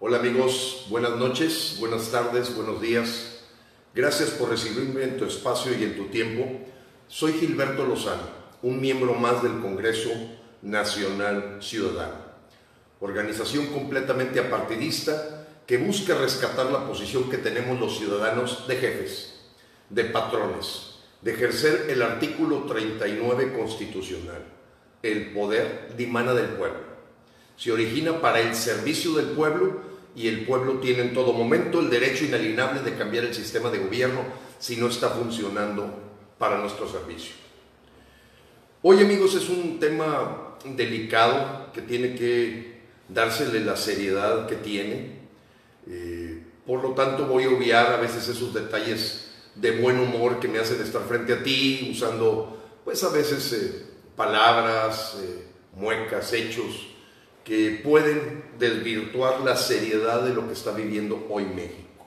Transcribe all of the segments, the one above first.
Hola amigos, buenas noches, buenas tardes, buenos días. Gracias por recibirme en tu espacio y en tu tiempo. Soy Gilberto Lozano, un miembro más del Congreso Nacional Ciudadano, organización completamente apartidista que busca rescatar la posición que tenemos los ciudadanos de jefes, de patrones, de ejercer el artículo 39 constitucional. El poder dimana del pueblo. Se origina para el servicio del pueblo y el pueblo tiene en todo momento el derecho inalienable de cambiar el sistema de gobierno si no está funcionando para nuestro servicio. Hoy, amigos, es un tema delicado que tiene que dársele la seriedad que tiene. Por lo tanto, voy a obviar a veces esos detalles de buen humor que me hacen estar frente a ti, usando, pues a veces palabras, muecas, hechos, que pueden desvirtuar la seriedad de lo que está viviendo hoy México.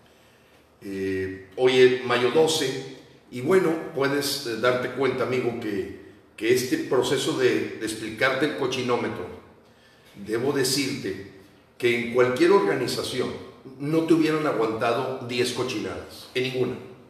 Hoy es mayo 12 y bueno, puedes darte cuenta, amigo, que este proceso de explicarte el cochinómetro, debo decirte que en cualquier organización no te hubieran aguantado 10 cochinadas, en ninguna.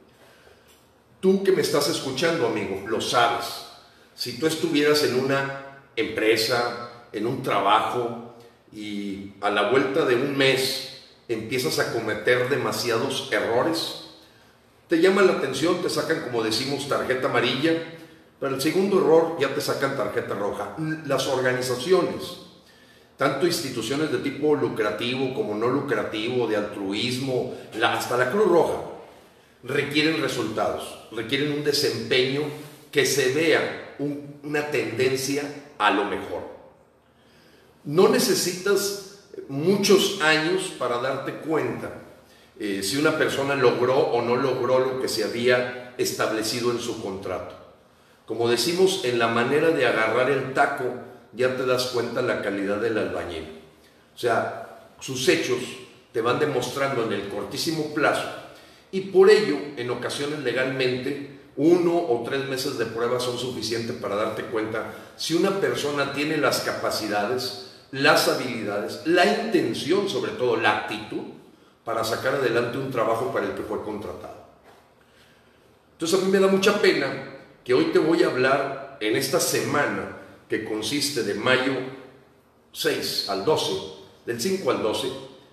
Tú que me estás escuchando, amigo, lo sabes. Si tú estuvieras en una empresa, en un trabajo y a la vuelta de un mes empiezas a cometer demasiados errores, te llaman la atención, te sacan, como decimos, tarjeta amarilla, pero el segundo error ya te sacan tarjeta roja. Las organizaciones, tanto instituciones de tipo lucrativo como no lucrativo, de altruismo, hasta la Cruz Roja, requieren resultados, requieren un desempeño que se vea una tendencia a lo mejor. No necesitas muchos años para darte cuenta si una persona logró o no logró lo que se había establecido en su contrato. Como decimos, en la manera de agarrar el taco ya te das cuenta la calidad del albañil. O sea, sus hechos te van demostrando en el cortísimo plazo y por ello, en ocasiones legalmente, 1 o 3 meses de prueba son suficientes para darte cuenta si una persona tiene las capacidades, las habilidades, la intención, sobre todo la actitud, para sacar adelante un trabajo para el que fue contratado. Entonces a mí me da mucha pena que hoy te voy a hablar en esta semana que consiste de mayo 6 al 12, del 5 al 12,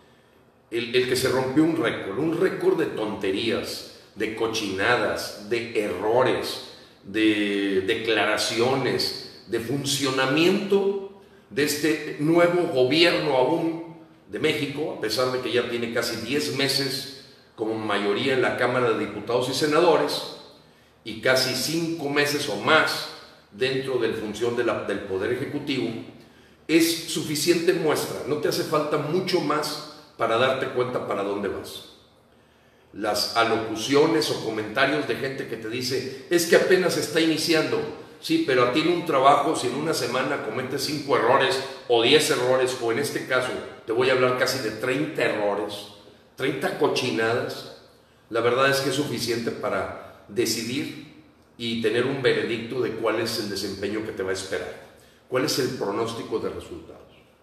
el que se rompió un récord de tonterías, de cochinadas, de errores, de declaraciones, de funcionamiento de este nuevo gobierno aún de México, a pesar de que ya tiene casi 10 meses como mayoría en la Cámara de Diputados y Senadores y casi 5 meses o más dentro de la función del Poder Ejecutivo, es suficiente muestra, no te hace falta mucho más para darte cuenta para dónde vas. Las alocuciones o comentarios de gente que te dice, es que apenas está iniciando. Sí, pero a ti en un trabajo, si en una semana cometes 5 errores o 10 errores, o en este caso te voy a hablar casi de 30 errores, 30 cochinadas, la verdad es que es suficiente para decidir y tener un veredicto de cuál es el desempeño que te va a esperar, cuál es el pronóstico de resultados.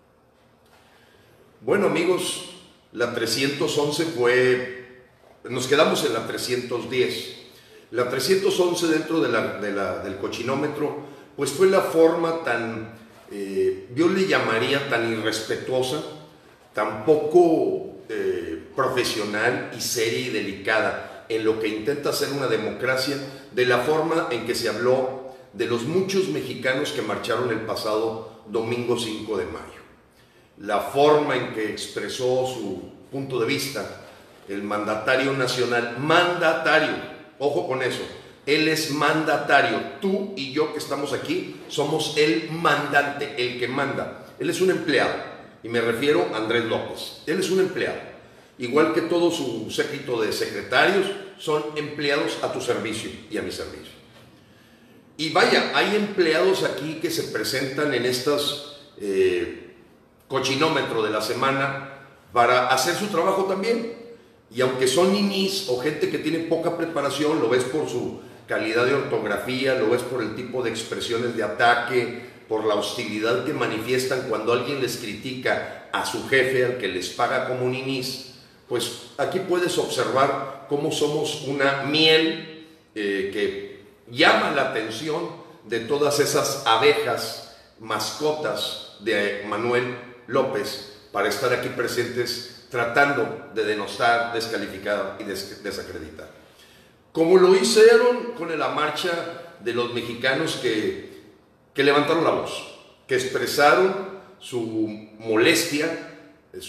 Bueno, amigos, la 311 nos quedamos en la 310. La 311 dentro del cochinómetro, pues fue la forma tan, yo le llamaría tan irrespetuosa, tan poco profesional y seria y delicada en lo que intenta ser una democracia, de la forma en que se habló de los muchos mexicanos que marcharon el pasado domingo 5 de mayo. La forma en que expresó su punto de vista el mandatario nacional, ojo con eso, él es mandatario, tú y yo que estamos aquí somos el mandante, el que manda. Él es un empleado, y me refiero a Andrés López, él es un empleado, igual que todo su séquito de secretarios son empleados a tu servicio y a mi servicio. Y vaya, hay empleados aquí que se presentan en estas cochinómetro de la semana para hacer su trabajo también. Y aunque son ninis o gente que tiene poca preparación, lo ves por su calidad de ortografía, lo ves por el tipo de expresiones de ataque, por la hostilidad que manifiestan cuando alguien les critica a su jefe, al que les paga como ninis, pues aquí puedes observar cómo somos una miel que llama la atención de todas esas abejas, mascotas de Manuel López, para estar aquí presentes tratando de denostar, descalificar y desacreditar. Como lo hicieron con la marcha de los mexicanos que levantaron la voz, que expresaron su molestia, el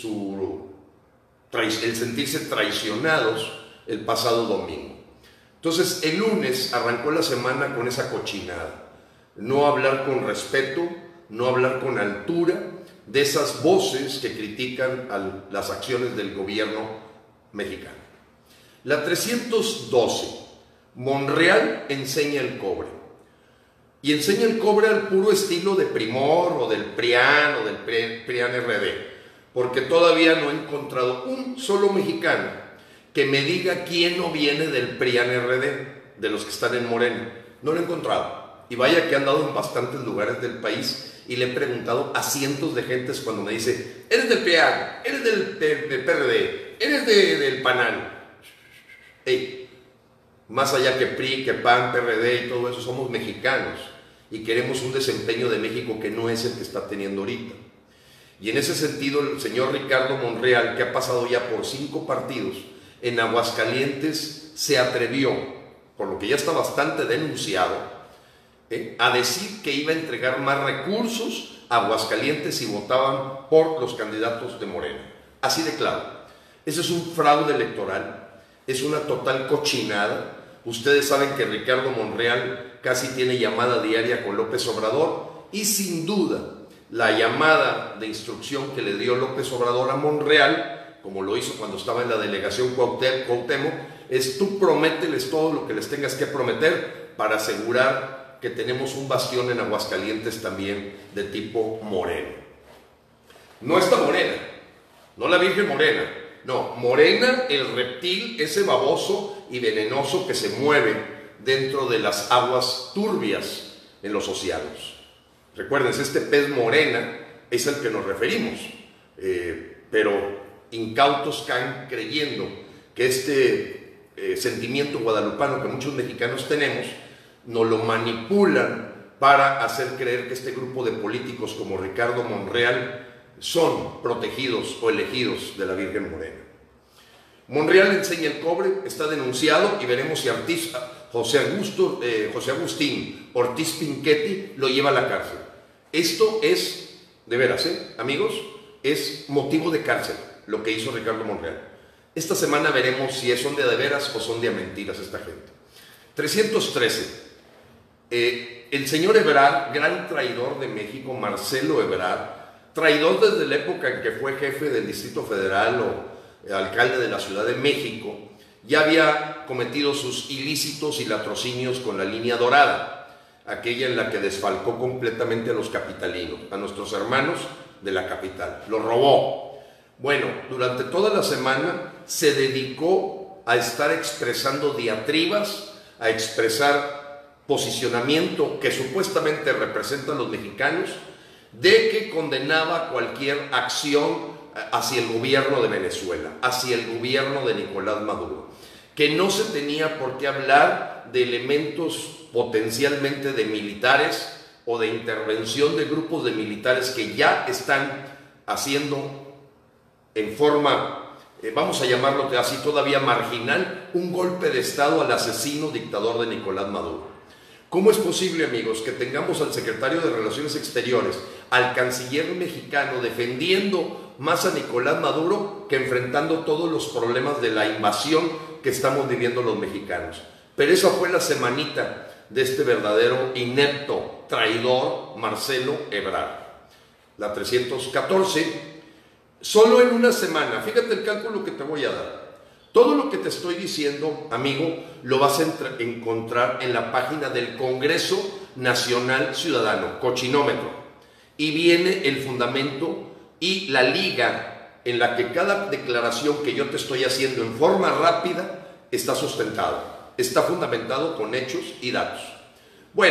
sentirse traicionados el pasado domingo. Entonces el lunes arrancó la semana con esa cochinada, no hablar con respeto, no hablar con altura de esas voces que critican las acciones del gobierno mexicano. La 312, Monreal enseña el cobre. Y enseña el cobre al puro estilo de Primor o del PRIAN o del PRIAN RD, porque todavía no he encontrado un solo mexicano que me diga quién no viene del PRIAN RD, de los que están en Morena. No lo he encontrado. Y vaya que he andado en bastantes lugares del país y le he preguntado a cientos de gentes cuando me dice, eres del PRIAN, eres del PRD, eres del PANAL. Hey, más allá que PRI, que PAN, PRD y todo eso, somos mexicanos y queremos un desempeño de México que no es el que está teniendo ahorita. Y en ese sentido, el señor Ricardo Monreal, que ha pasado ya por 5 partidos, en Aguascalientes se atrevió, por lo que ya está bastante denunciado, a decir que iba a entregar más recursos a Aguascalientes si votaban por los candidatos de Morena. Así de claro. Ese es un fraude electoral, es una total cochinada. Ustedes saben que Ricardo Monreal casi tiene llamada diaria con López Obrador y sin duda la llamada de instrucción que le dio López Obrador a Monreal, como lo hizo cuando estaba en la delegación Cuauhtémoc, es tú promételes todo lo que les tengas que prometer para asegurar que tenemos un bastión en Aguascalientes también de tipo moreno. No esta Morena, no la Virgen Morena, no, Morena, el reptil, ese baboso y venenoso que se mueve dentro de las aguas turbias en los océanos. Recuérdense, este pez morena es al que nos referimos, pero incautos caen creyendo que este sentimiento guadalupano que muchos mexicanos tenemos, nos lo manipulan para hacer creer que este grupo de políticos como Ricardo Monreal son protegidos o elegidos de la Virgen Morena. Monreal enseña el cobre, está denunciado y veremos si José Agustín Ortiz Pinchetti lo lleva a la cárcel. Esto es, de veras, amigos, es motivo de cárcel lo que hizo Ricardo Monreal. Esta semana veremos si son de veras o son de mentiras esta gente. 313. El señor Ebrard, gran traidor de México, Marcelo Ebrard, traidor desde la época en que fue jefe del Distrito Federal o alcalde de la Ciudad de México, ya había cometido sus ilícitos y latrocinios con la línea dorada, aquella en la que desfalcó completamente a los capitalinos, a nuestros hermanos de la capital. Lo robó. Bueno, durante toda la semana se dedicó a estar expresando diatribas, a expresar posicionamiento que supuestamente representan los mexicanos, de que condenaba cualquier acción hacia el gobierno de Venezuela, hacia el gobierno de Nicolás Maduro, que no se tenía por qué hablar de elementos potencialmente de militares o de intervención de grupos de militares que ya están haciendo en forma, vamos a llamarlo así, todavía marginal, un golpe de Estado al asesino dictador de Nicolás Maduro. ¿Cómo es posible, amigos, que tengamos al secretario de Relaciones Exteriores, al canciller mexicano, defendiendo más a Nicolás Maduro que enfrentando todos los problemas de la invasión que estamos viviendo los mexicanos? Pero esa fue la semanita de este verdadero inepto, traidor, Marcelo Ebrard. La 314, solo en una semana, fíjate el cálculo que te voy a dar. Todo lo que te estoy diciendo, amigo, lo vas a encontrar en la página del Congreso Nacional Ciudadano, Cochinómetro. Y viene el fundamento y la liga en la que cada declaración que yo te estoy haciendo en forma rápida está sustentada, está fundamentado con hechos y datos. Bueno,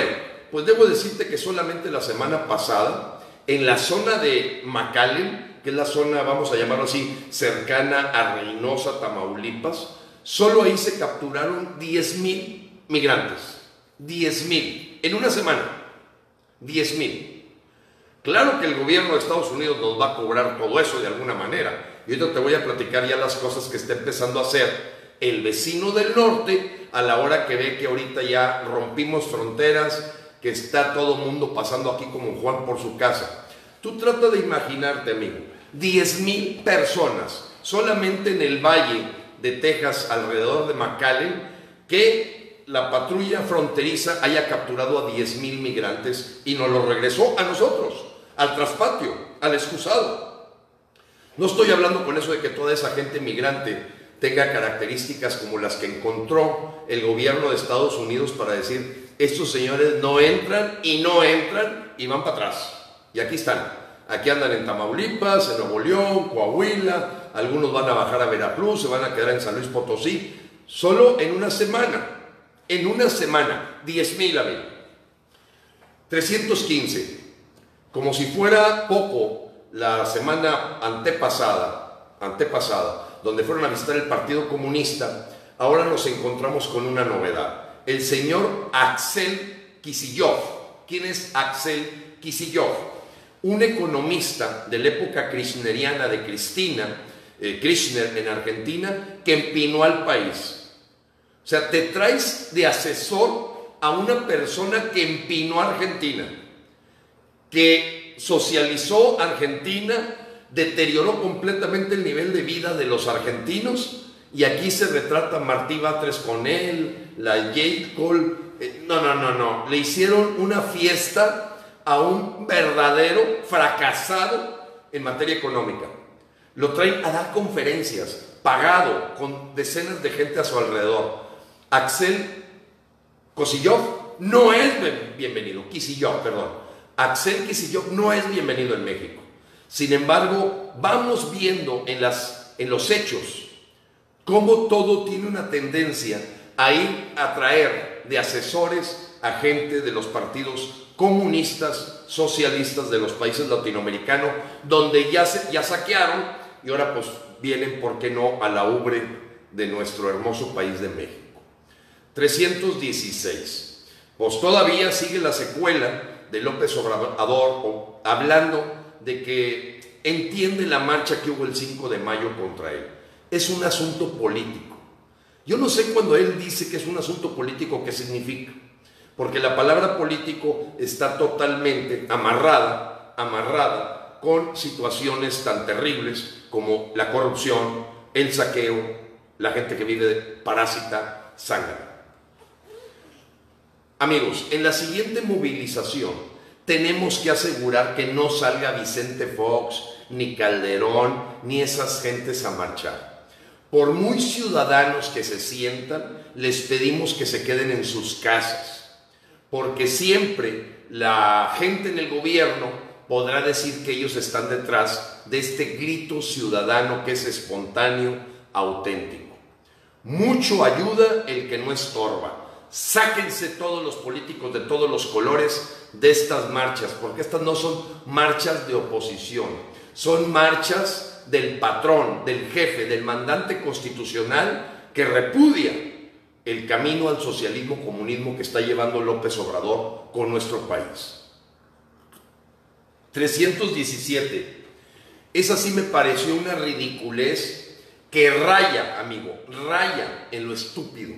pues debo decirte que solamente la semana pasada, en la zona de McAllen, que es la zona, vamos a llamarlo así, cercana a Reynosa, Tamaulipas, solo ahí se capturaron 10,000 migrantes. 10,000 en una semana. 10,000. Claro que el gobierno de Estados Unidos nos va a cobrar todo eso de alguna manera. Y ahorita te voy a platicar ya las cosas que está empezando a hacer el vecino del norte a la hora que ve que ahorita ya rompimos fronteras, que está todo el mundo pasando aquí como Juan por su casa. Tú trata de imaginarte, amigo, 10,000 personas solamente en el valle de Texas, alrededor de McAllen, que la patrulla fronteriza haya capturado a 10,000 migrantes y nos lo regresó a nosotros, al traspatio, al excusado. No estoy hablando con eso de que toda esa gente migrante tenga características como las que encontró el gobierno de Estados Unidos para decir, estos señores no entran y van para atrás. Y aquí están. Aquí andan en Tamaulipas, en Nuevo León, Coahuila, algunos van a bajar a Veracruz, se van a quedar en San Luis Potosí. Solo en una semana, 10,000, amigos. 315. Como si fuera poco, la semana antepasada, donde fueron a visitar el Partido Comunista, ahora nos encontramos con una novedad. El señor Axel Kicillof. ¿Quién es Axel Kicillof? Un economista de la época kirchneriana de Kirchner en Argentina, que empinó al país. O sea, te traes de asesor a una persona que empinó a Argentina, que socializó Argentina, deterioró completamente el nivel de vida de los argentinos, y aquí se retrata Martí Batres con él, la J. Cole. No, le hicieron una fiesta a un verdadero fracasado en materia económica. Lo traen a dar conferencias, pagado, con decenas de gente a su alrededor. Axel Kicillof no es bienvenido, Axel Kicillof no es bienvenido en México. Sin embargo, vamos viendo en los hechos cómo todo tiene una tendencia a ir a traer de asesores a gente de los partidos comunistas, socialistas de los países latinoamericanos, donde ya saquearon y ahora pues vienen, ¿por qué no?, a la ubre de nuestro hermoso país de México. 316. Pues todavía sigue la secuela de López Obrador hablando de que entiende la marcha que hubo el 5 de mayo contra él. Es un asunto político. Yo no sé cuando él dice que es un asunto político qué significa, porque la palabra político está totalmente amarrada con situaciones tan terribles como la corrupción, el saqueo, la gente que vive de parásita, sangre. Amigos, en la siguiente movilización tenemos que asegurar que no salga Vicente Fox, ni Calderón, ni esas gentes a marchar. Por muy ciudadanos que se sientan, les pedimos que se queden en sus casas, porque siempre la gente en el gobierno podrá decir que ellos están detrás de este grito ciudadano que es espontáneo, auténtico. Mucho ayuda el que no estorba. Sáquense todos los políticos de todos los colores de estas marchas, porque estas no son marchas de oposición, son marchas del patrón, del jefe, del mandante constitucional que repudia el camino al socialismo, comunismo que está llevando López Obrador con nuestro país. 317. Esa sí me pareció una ridiculez que raya, amigo, raya en lo estúpido.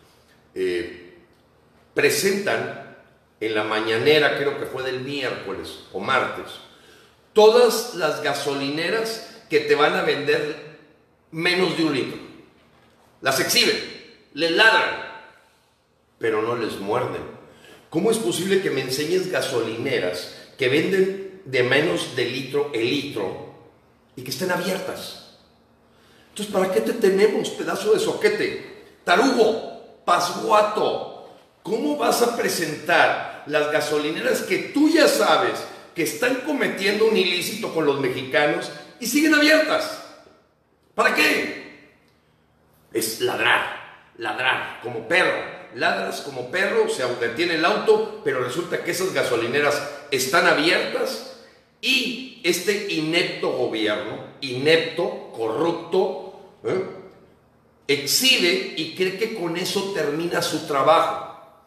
Presentan en la mañanera, creo que fue del miércoles o martes, todas las gasolineras que te van a vender menos de 1 litro. Las exhiben, les ladran, pero no les muerden. ¿Cómo es posible que me enseñes gasolineras que venden de menos de litro el litro y que estén abiertas? Entonces, ¿para qué te tenemos, pedazo de soquete? Tarugo, pasguato. ¿Cómo vas a presentar las gasolineras que tú ya sabes que están cometiendo un ilícito con los mexicanos y siguen abiertas? ¿Para qué? Es ladrar como perro, ladras como perro, se detiene el auto, pero resulta que esas gasolineras están abiertas y este inepto gobierno, inepto, corrupto, exhibe y cree que con eso termina su trabajo.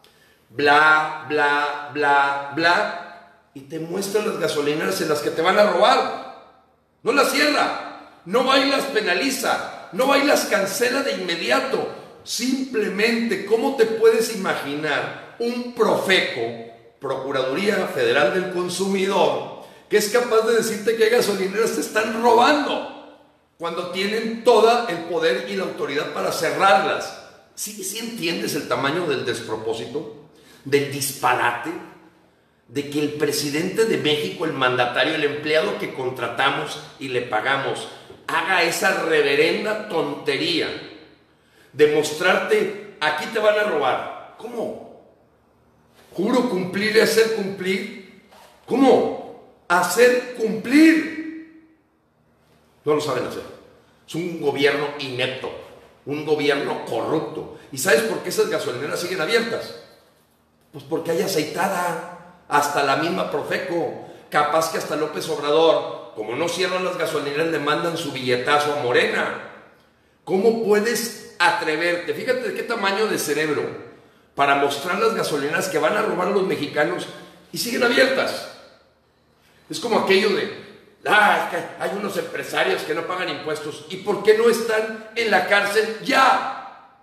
Bla, bla, bla, bla, y te muestra las gasolineras en las que te van a robar. No las cierra, no va y las penaliza, no va y las cancela de inmediato. Simplemente, ¿cómo te puedes imaginar un Profeco, Procuraduría Federal del Consumidor, que es capaz de decirte que gasolineras te están robando cuando tienen todo el poder y la autoridad para cerrarlas? ¿Sí entiendes el tamaño del despropósito? Del disparate, de que el presidente de México, el mandatario, el empleado que contratamos y le pagamos, haga esa reverenda tontería de mostrarte, aquí te van a robar. ¿Cómo? Juro cumplir y hacer cumplir. ¿Cómo? Hacer cumplir. No lo saben hacer. Es un gobierno inepto, un gobierno corrupto. ¿Y sabes por qué esas gasolineras siguen abiertas? Pues porque hay aceitada, hasta la misma Profeco, capaz que hasta López Obrador, como no cierran las gasolineras, le mandan su billetazo a Morena. ¿Cómo puedes atreverte? Fíjate de qué tamaño de cerebro, para mostrar las gasolineras que van a robar a los mexicanos y siguen abiertas. Es como aquello de, es que hay unos empresarios que no pagan impuestos, ¿y por qué no están en la cárcel ya?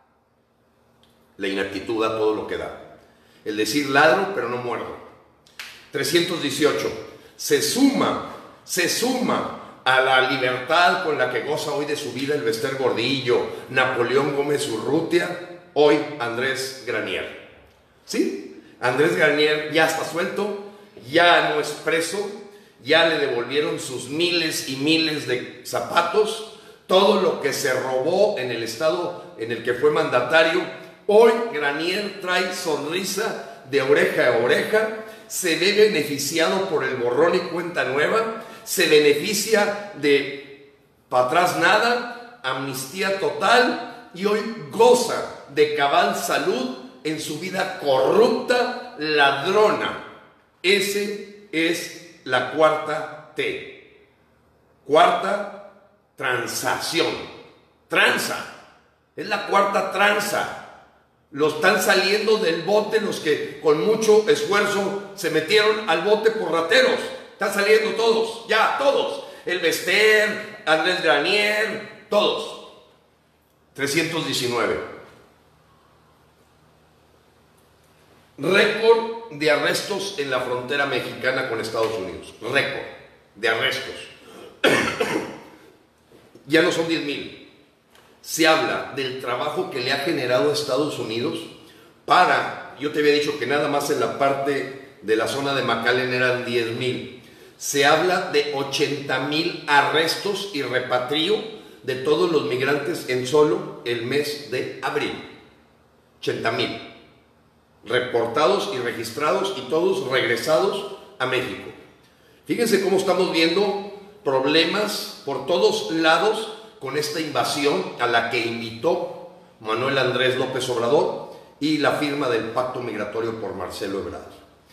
La ineptitud a todo lo que da. El decir ladro, pero no muerdo. 318. Se suma a la libertad con la que goza hoy de su vida el Bester Gordillo, Napoleón Gómez Urrutia, hoy Andrés Granier. ¿Sí? Andrés Granier ya está suelto, ya no es preso, ya le devolvieron sus miles y miles de zapatos, todo lo que se robó en el estado en el que fue mandatario. Hoy Granier trae sonrisa de oreja a oreja, se ve beneficiado por el borrón y cuenta nueva, se beneficia de para atrás nada, amnistía total, y hoy goza de cabal salud en su vida corrupta, ladrona. Ese es la cuarta T. Cuarta transacción. Tranza. Es la cuarta tranza. Los están saliendo del bote los que con mucho esfuerzo se metieron al bote por rateros. Están saliendo todos, ya todos. El Bester, Andrés Granier, todos. 319. Récord de arrestos en la frontera mexicana con Estados Unidos. Récord de arrestos. Ya no son 10,000. Se habla del trabajo que le ha generado a Estados Unidos para, yo te había dicho que nada más en la parte de la zona de McAllen eran 10,000. Se habla de 80,000 arrestos y repatrio de todos los migrantes en solo el mes de abril. 80,000 reportados y registrados y todos regresados a México. Fíjense cómo estamos viendo problemas por todos lados con esta invasión a la que invitó Manuel Andrés López Obrador y la firma del pacto migratorio por Marcelo Ebrard.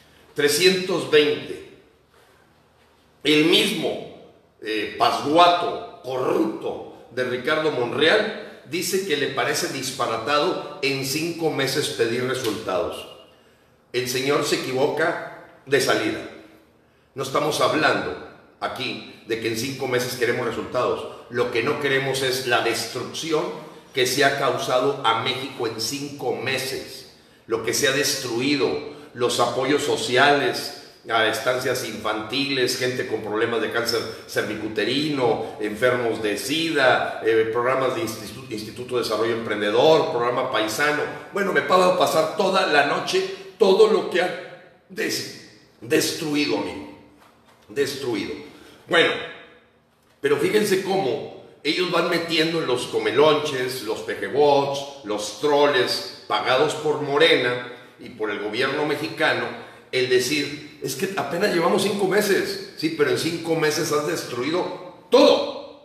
320. El mismo pasguato corrupto de Ricardo Monreal dice que le parece disparatado en 5 meses pedir resultados. El señor se equivoca de salida. No estamos hablando aquí de que en 5 meses queremos resultados. Lo que no queremos es la destrucción que se ha causado a México en 5 meses. Lo que se ha destruido, los apoyos sociales a estancias infantiles, gente con problemas de cáncer cervicuterino, enfermos de SIDA, programas de Instituto de Desarrollo Emprendedor, programa Paisano. Bueno, me puedo pasar toda la noche todo lo que ha destruido, amigo. Destruido. Bueno, pero fíjense cómo ellos van metiendo en los comelonches, los pejebots, los troles pagados por Morena y por el gobierno mexicano, el decir, es que apenas llevamos 5 meses, sí, pero en 5 meses has destruido todo.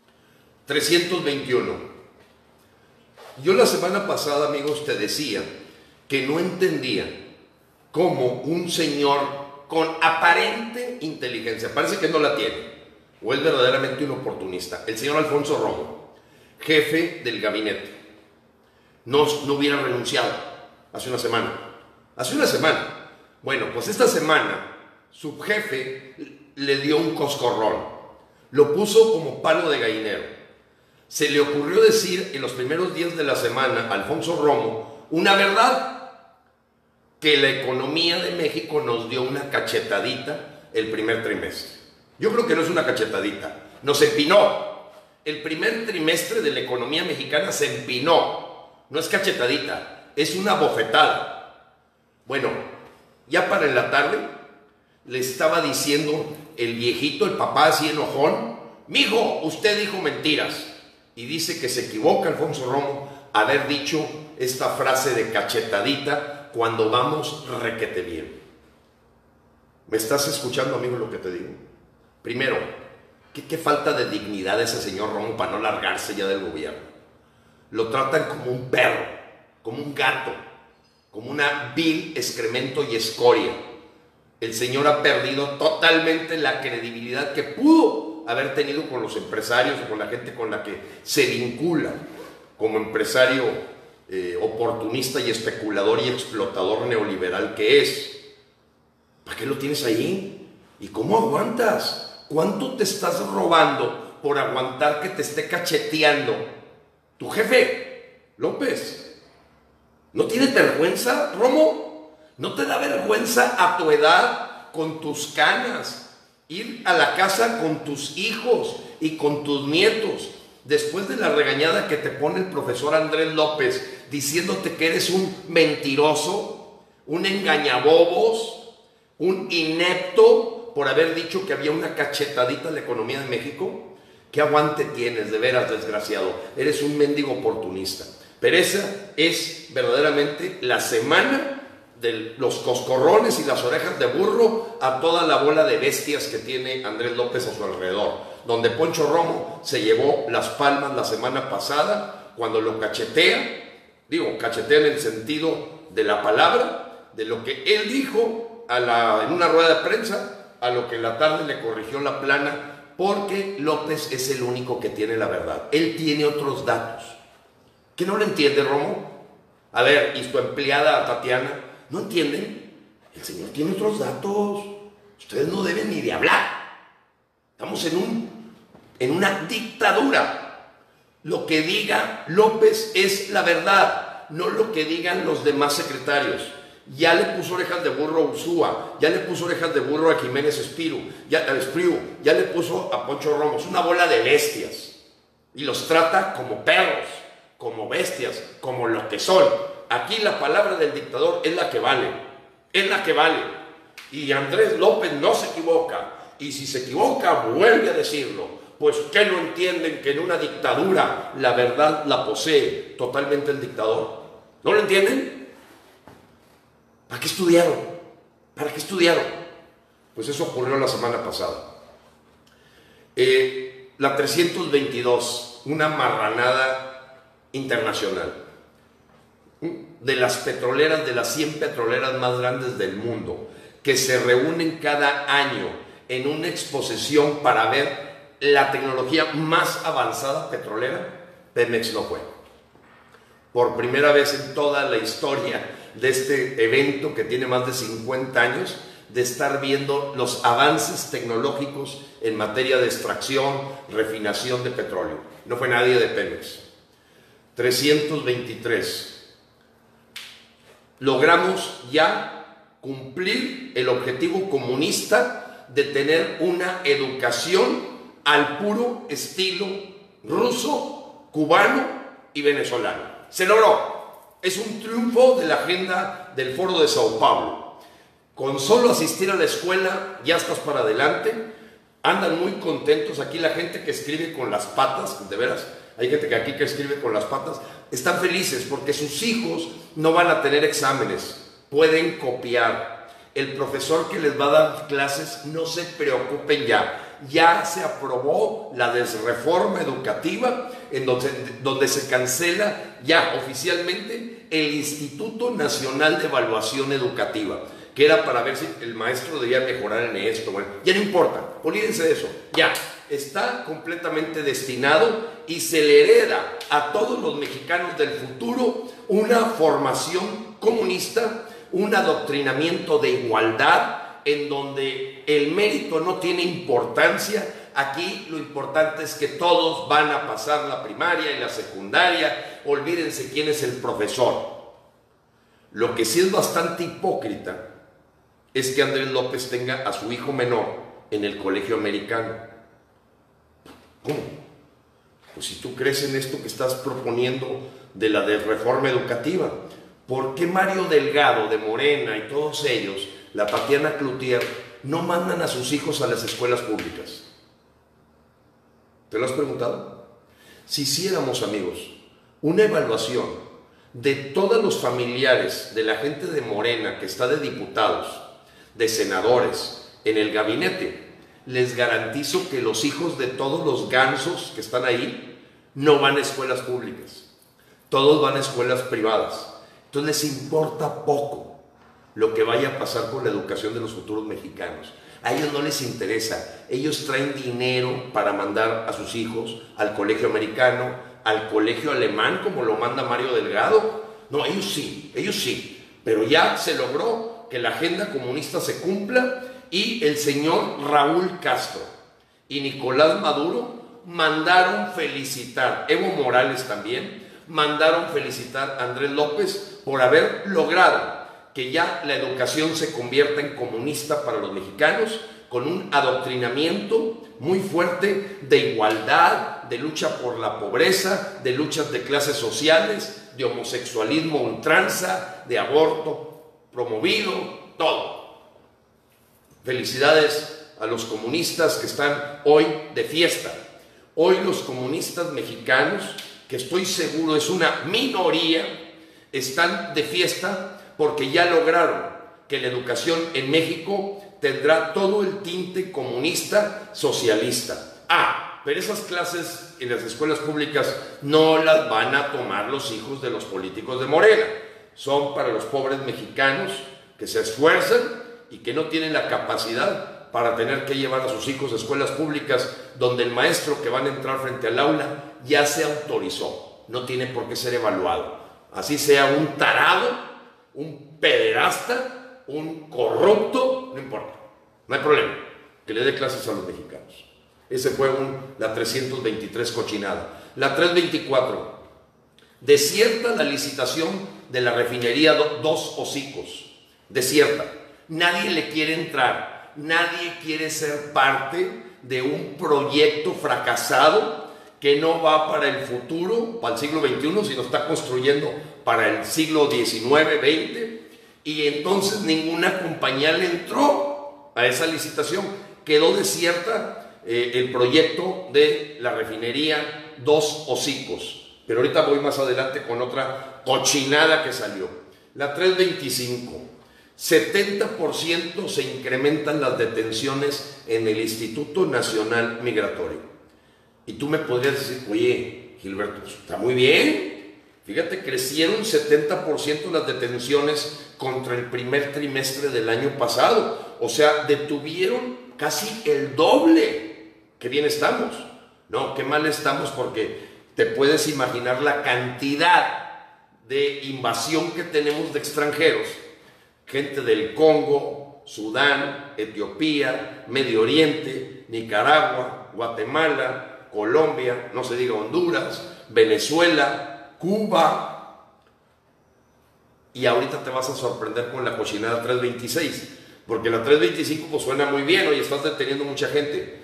321. Yo la semana pasada, amigos, te decía que no entendía cómo un señor con aparente inteligencia, parece que no la tiene, o es verdaderamente un oportunista, el señor Alfonso Romo, jefe del gabinete, no hubiera renunciado hace una semana. Hace una semana. Bueno, pues esta semana su jefe le dio un coscorrón, lo puso como palo de gallinero. Se le ocurrió decir en los primeros días de la semana a Alfonso Romo una verdad, que la economía de México nos dio una cachetadita el primer trimestre. Yo creo que no es una cachetadita, nos empinó. El primer trimestre de la economía mexicana se empinó, no es cachetadita, es una bofetada. Bueno, ya para en la tarde le estaba diciendo el viejito, el papá así enojón: mijo, usted dijo mentiras. Y dice que se equivoca Alfonso Romo haber dicho esta frase de cachetadita cuando vamos requete bien. ¿Me estás escuchando, amigo, lo que te digo? Primero, ¿qué falta de dignidad ese señor Romo para no largarse ya del gobierno? Lo tratan como un perro, como un gato, como una vil excremento y escoria. El señor ha perdido totalmente la credibilidad que pudo haber tenido con los empresarios o con la gente con la que se vincula como empresario oportunista y especulador y explotador neoliberal que es. ¿Para qué lo tienes ahí? ¿Y cómo aguantas? ¿Cuánto te estás robando por aguantar que te esté cacheteando tu jefe, López? ¿No tienes vergüenza, Romo? ¿No te da vergüenza a tu edad, con tus canas, ir a la casa con tus hijos y con tus nietos, después de la regañada que te pone el profesor Andrés López, diciéndote que eres un mentiroso, un engañabobos, un inepto, por haber dicho que había una cachetadita en la economía de México? ¿Qué aguante tienes, de veras, desgraciado? Eres un mendigo oportunista. Pero esa es verdaderamente la semana de los coscorrones y las orejas de burro a toda la bola de bestias que tiene Andrés López a su alrededor, donde Poncho Romo se llevó las palmas la semana pasada cuando lo cachetea, digo, cachetea en el sentido de la palabra, de lo que él dijo en una rueda de prensa, a lo que en la tarde le corrigió la plana, porque López es el único que tiene la verdad. Él tiene otros datos. ¿Que no lo entiende, Romo? A ver, y tu empleada Tatiana, ¿no entienden? El señor tiene otros datos. Ustedes no deben ni de hablar. Estamos en una dictadura. Lo que diga López es la verdad, no lo que digan los demás secretarios. Ya le puso orejas de burro a Ursúa, ya le puso orejas de burro a Jiménez Espriu, ya le puso a Poncho Romo. Es una bola de bestias. Y los trata como perros, como bestias, como lo que son. Aquí la palabra del dictador es la que vale, es la que vale. Y Andrés López no se equivoca, y si se equivoca vuelve a decirlo. Pues ¿qué no entienden que en una dictadura la verdad la posee totalmente el dictador? ¿No lo entienden? ¿Para qué estudiaron? ¿Para qué estudiaron? Pues eso ocurrió la semana pasada. La 322, una marranada internacional, de las petroleras, de las 100 petroleras más grandes del mundo, que se reúnen cada año en una exposición para ver la tecnología más avanzada petrolera. Pemex no fue. Por primera vez en toda la historia de este evento, que tiene más de 50 años, de estar viendo los avances tecnológicos en materia de extracción, refinación de petróleo. No fue nadie de Pemex. 323. Logramos ya cumplir el objetivo comunista de tener una educación al puro estilo ruso, cubano y venezolano. Se logró. Es un triunfo de la agenda del Foro de Sao Paulo. Con solo asistir a la escuela ya estás para adelante. Andan muy contentos aquí la gente que escribe con las patas, de veras. Hay gente que aquí que escribe con las patas. Están felices porque sus hijos no van a tener exámenes. Pueden copiar. El profesor que les va a dar clases, no se preocupen ya. ya se aprobó la desreforma educativa en donde se cancela ya oficialmente el Instituto Nacional de Evaluación Educativa, que era para ver si el maestro debía mejorar en esto. Bueno, ya no importa, olvídense de eso, ya está completamente destinado y se le hereda a todos los mexicanos del futuro una formación comunista, un adoctrinamiento de igualdad, en donde el mérito no tiene importancia. Aquí lo importante es que todos van a pasar la primaria y la secundaria, olvídense quién es el profesor. Lo que sí es bastante hipócrita es que Andrés López tenga a su hijo menor en el colegio americano. ¿Cómo? Pues si tú crees en esto que estás proponiendo de la reforma educativa, ¿por qué Mario Delgado de Morena y todos ellos, la Tatiana Cloutier, no mandan a sus hijos a las escuelas públicas? ¿Te lo has preguntado? Si hiciéramos, amigos, una evaluación de todos los familiares de la gente de Morena que está de diputados, de senadores, en el gabinete, les garantizo que los hijos de todos los gansos que están ahí no van a escuelas públicas. Todos van a escuelas privadas. Entonces les importa poco lo que vaya a pasar con la educación de los futuros mexicanos. A ellos no les interesa. Ellos traen dinero para mandar a sus hijos al colegio americano, al colegio alemán, como lo manda Mario Delgado. No, ellos sí. Pero ya se logró que la agenda comunista se cumpla y el señor Raúl Castro y Nicolás Maduro mandaron felicitar, Evo Morales también, mandaron felicitar a Andrés López por haber logrado que ya la educación se convierta en comunista para los mexicanos, con un adoctrinamiento muy fuerte de igualdad, de lucha por la pobreza, de luchas de clases sociales, de homosexualismo ultranza, de aborto promovido, todo. Felicidades a los comunistas que están hoy de fiesta. Hoy los comunistas mexicanos, que estoy seguro es una minoría, están de fiesta porque ya lograron que la educación en México tendrá todo el tinte comunista socialista. Pero esas clases en las escuelas públicas no las van a tomar los hijos de los políticos de Morena. Son para los pobres mexicanos que se esfuerzan y que no tienen la capacidad para tener que llevar a sus hijos a escuelas públicas donde el maestro que van a entrar frente al aula ya se autorizó, no tiene por qué ser evaluado. Así sea un tarado, un pederasta, un corrupto, no importa, no hay problema, que le dé clases a los mexicanos. Ese fue la 323 cochinada. La 324, desierta la licitación de la refinería Dos Hocicos, desierta. Nadie le quiere entrar, nadie quiere ser parte de un proyecto fracasado que no va para el futuro, para el siglo XXI, sino está construyendo para el siglo XIX, XX, y entonces ninguna compañía le entró a esa licitación. Quedó desierta el proyecto de la refinería Dos Hocicos. Pero ahorita voy más adelante con otra cochinada que salió. La 325. 70% se incrementan las detenciones en el Instituto Nacional Migratorio. Y tú me podrías decir, oye, Gilberto, pues está muy bien. Fíjate, crecieron 70% las detenciones contra el primer trimestre del año pasado. O sea, detuvieron casi el doble. Qué bien estamos. No, qué mal estamos, porque te puedes imaginar la cantidad de invasión que tenemos de extranjeros. Gente del Congo, Sudán, Etiopía, Medio Oriente, Nicaragua, Guatemala, Colombia, no se diga Honduras, Venezuela, Cuba. Y ahorita te vas a sorprender con la cochinada 326, porque la 325 pues suena muy bien, oye, estás deteniendo mucha gente.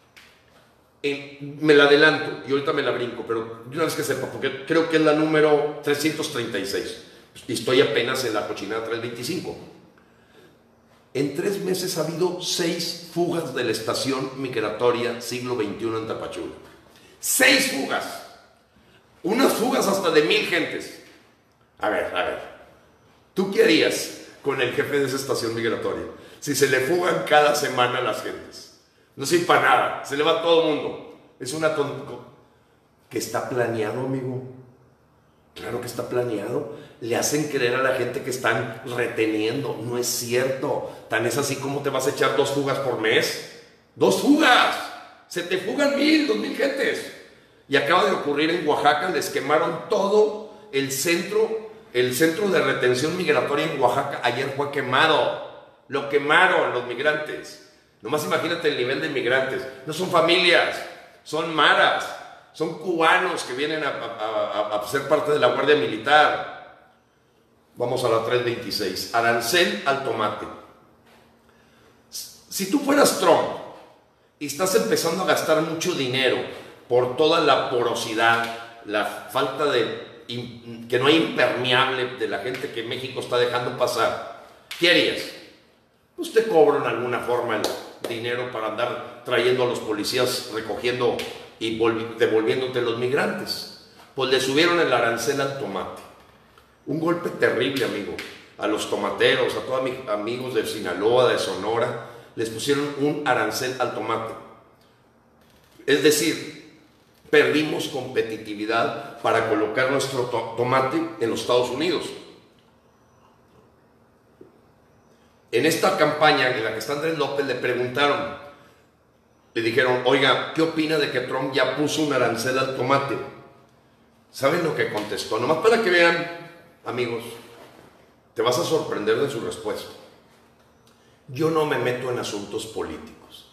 Me la adelanto y ahorita me la brinco, pero de una vez que sepa, porque creo que es la número 336. Y estoy apenas en la cochinada 325. En 3 meses ha habido 6 fugas de la estación migratoria siglo XXI en Tapachula. 6 fugas. Unas fugas hasta de 1000 gentes. A ver. ¿Tú qué harías con el jefe de esa estación migratoria si se le fugan cada semana las gentes? No sirve para nada, se le va a todo el mundo. Es una que está planeado, amigo. Claro que está planeado. Le hacen creer a la gente que están reteniendo. No es cierto. Tan es así como te vas a echar 2 fugas por mes. 2 fugas. Se te fugan 1,000, 2,000 gentes. Y acaba de ocurrir en Oaxaca. Les quemaron todo el centro de retención migratoria en Oaxaca. Ayer fue quemado. Lo quemaron los migrantes. Nomás imagínate el nivel de migrantes. No son familias, son maras. Son cubanos que vienen a ser parte de la Guardia Militar. Vamos a la 326. Arancel al tomate. Si tú fueras Trump y estás empezando a gastar mucho dinero por toda la porosidad, la falta de que no hay impermeable de la gente que México está dejando pasar, ¿qué harías? Pues te cobran de alguna forma el dinero para andar trayendo a los policías, recogiendo y devolviéndote los migrantes. Pues le subieron el arancel al tomate. Un golpe terrible, amigo. A los tomateros, a todos mis amigos de Sinaloa, de Sonora, les pusieron un arancel al tomate. Es decir, perdimos competitividad para colocar nuestro tomate en los Estados Unidos. En esta campaña en la que está Andrés López le preguntaron, le dijeron, oiga, ¿qué opina de que Trump ya puso un arancel al tomate? ¿Saben lo que contestó? Nomás para que vean, amigos, te vas a sorprender de su respuesta. Yo no me meto en asuntos políticos.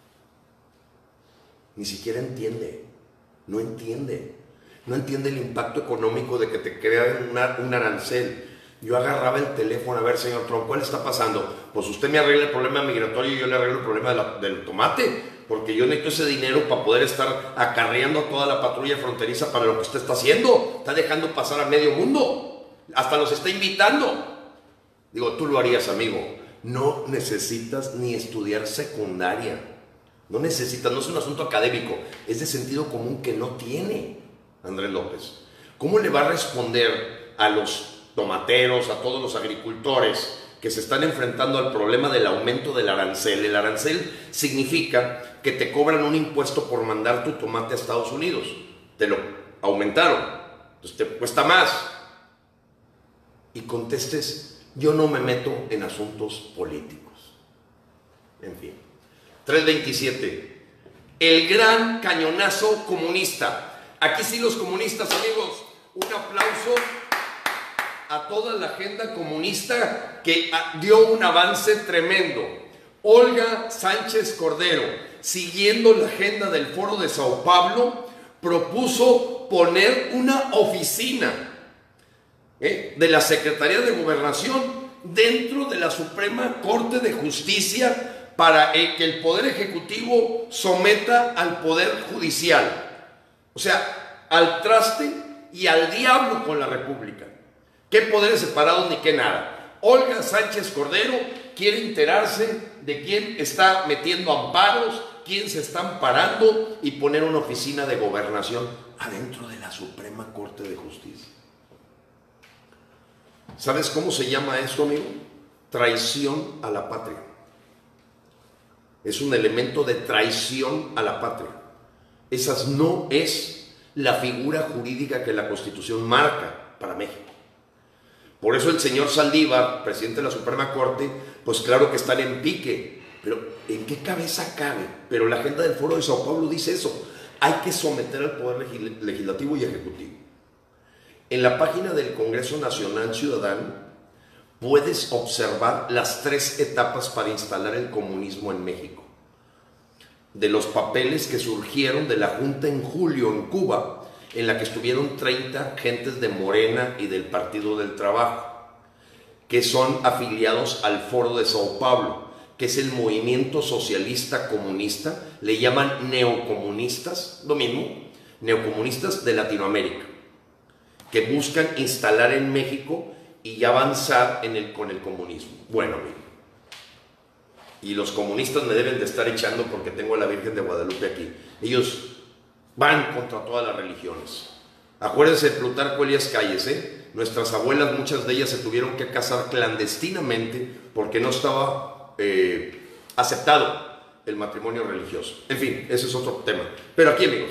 Ni siquiera entiende. No entiende. No entiende el impacto económico de que te crean un arancel. Yo agarraba el teléfono, a ver, señor Trump, ¿cuál está pasando? Pues usted me arregla el problema migratorio y yo le arreglo el problema del tomate, porque yo necesito ese dinero para poder estar acarreando a toda la patrulla fronteriza para lo que usted está haciendo. Está dejando pasar a medio mundo. Hasta los está invitando. Digo, tú lo harías, amigo. No necesitas ni estudiar secundaria. No necesitas, no es un asunto académico. Es de sentido común que no tiene Andrés López. ¿Cómo le va a responder a los tomateros, a todos los agricultores que se están enfrentando al problema del aumento del arancel? El arancel significa que te cobran un impuesto por mandar tu tomate a Estados Unidos. Te lo aumentaron, entonces te cuesta más. Y contestes, yo no me meto en asuntos políticos. En fin. 327. El gran cañonazo comunista. Aquí sí los comunistas, amigos, un aplauso a toda la agenda comunista que dio un avance tremendo. Olga Sánchez Cordero, siguiendo la agenda del Foro de Sao Paulo, propuso poner una oficina de la Secretaría de Gobernación dentro de la Suprema Corte de Justicia para que el Poder Ejecutivo someta al Poder Judicial. O sea, al traste y al diablo con la República. ¿Qué poderes separados ni qué nada? Olga Sánchez Cordero quiere enterarse de quién está metiendo amparos, quién se está amparando y poner una oficina de gobernación adentro de la Suprema Corte de Justicia. ¿Sabes cómo se llama esto, amigo? Traición a la patria. Es un elemento de traición a la patria. Esa no es la figura jurídica que la Constitución marca para México. Por eso el señor Saldívar, presidente de la Suprema Corte, pues claro que están en pique. Pero ¿en qué cabeza cabe? Pero la agenda del Foro de Sao Paulo dice eso. Hay que someter al Poder Legislativo y Ejecutivo. En la página del Congreso Nacional Ciudadano puedes observar las 3 etapas para instalar el comunismo en México. De los papeles que surgieron de la Junta en julio en Cuba, en la que estuvieron 30 gentes de Morena y del Partido del Trabajo, que son afiliados al Foro de Sao Paulo, que es el movimiento socialista comunista, le llaman neocomunistas, lo mismo, neocomunistas de Latinoamérica, que buscan instalar en México y avanzar con el comunismo. Bueno, amigo, y los comunistas me deben de estar echando porque tengo a la Virgen de Guadalupe aquí. Ellos van contra todas las religiones. Acuérdense de Plutarco Elías Calles, Nuestras abuelas, muchas de ellas se tuvieron que casar clandestinamente porque no estaba aceptado el matrimonio religioso. En fin, ese es otro tema. Pero aquí, amigos,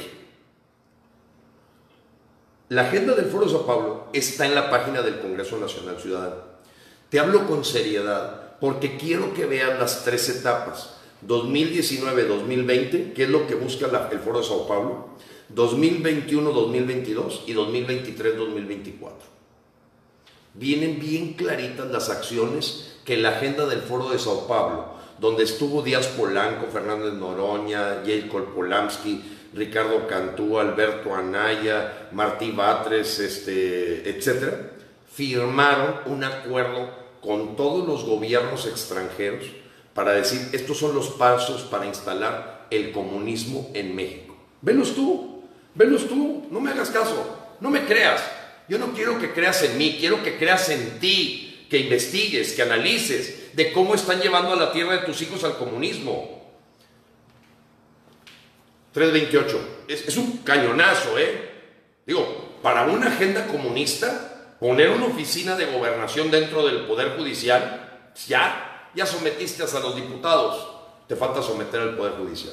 la agenda del Foro de Sao Paulo está en la página del Congreso Nacional Ciudadano. Te hablo con seriedad porque quiero que veas las 3 etapas. 2019-2020, que es lo que busca el Foro de Sao Paulo, 2021-2022 y 2023-2024. Vienen bien claritas las acciones que la agenda del Foro de Sao Paulo, donde estuvo Díaz Polanco, Fernández Noroña, Jacob Polanski, Ricardo Cantú, Alberto Anaya, Martí Batres, etcétera, firmaron un acuerdo con todos los gobiernos extranjeros para decir, estos son los pasos para instalar el comunismo en México. Velos tú, no me hagas caso, no me creas. Yo no quiero que creas en mí, quiero que creas en ti, que investigues, que analices de cómo están llevando a la tierra de tus hijos al comunismo. 328, es un cañonazo, Digo, para una agenda comunista, poner una oficina de gobernación dentro del Poder Judicial, ya sometiste a los diputados, te falta someter al Poder Judicial.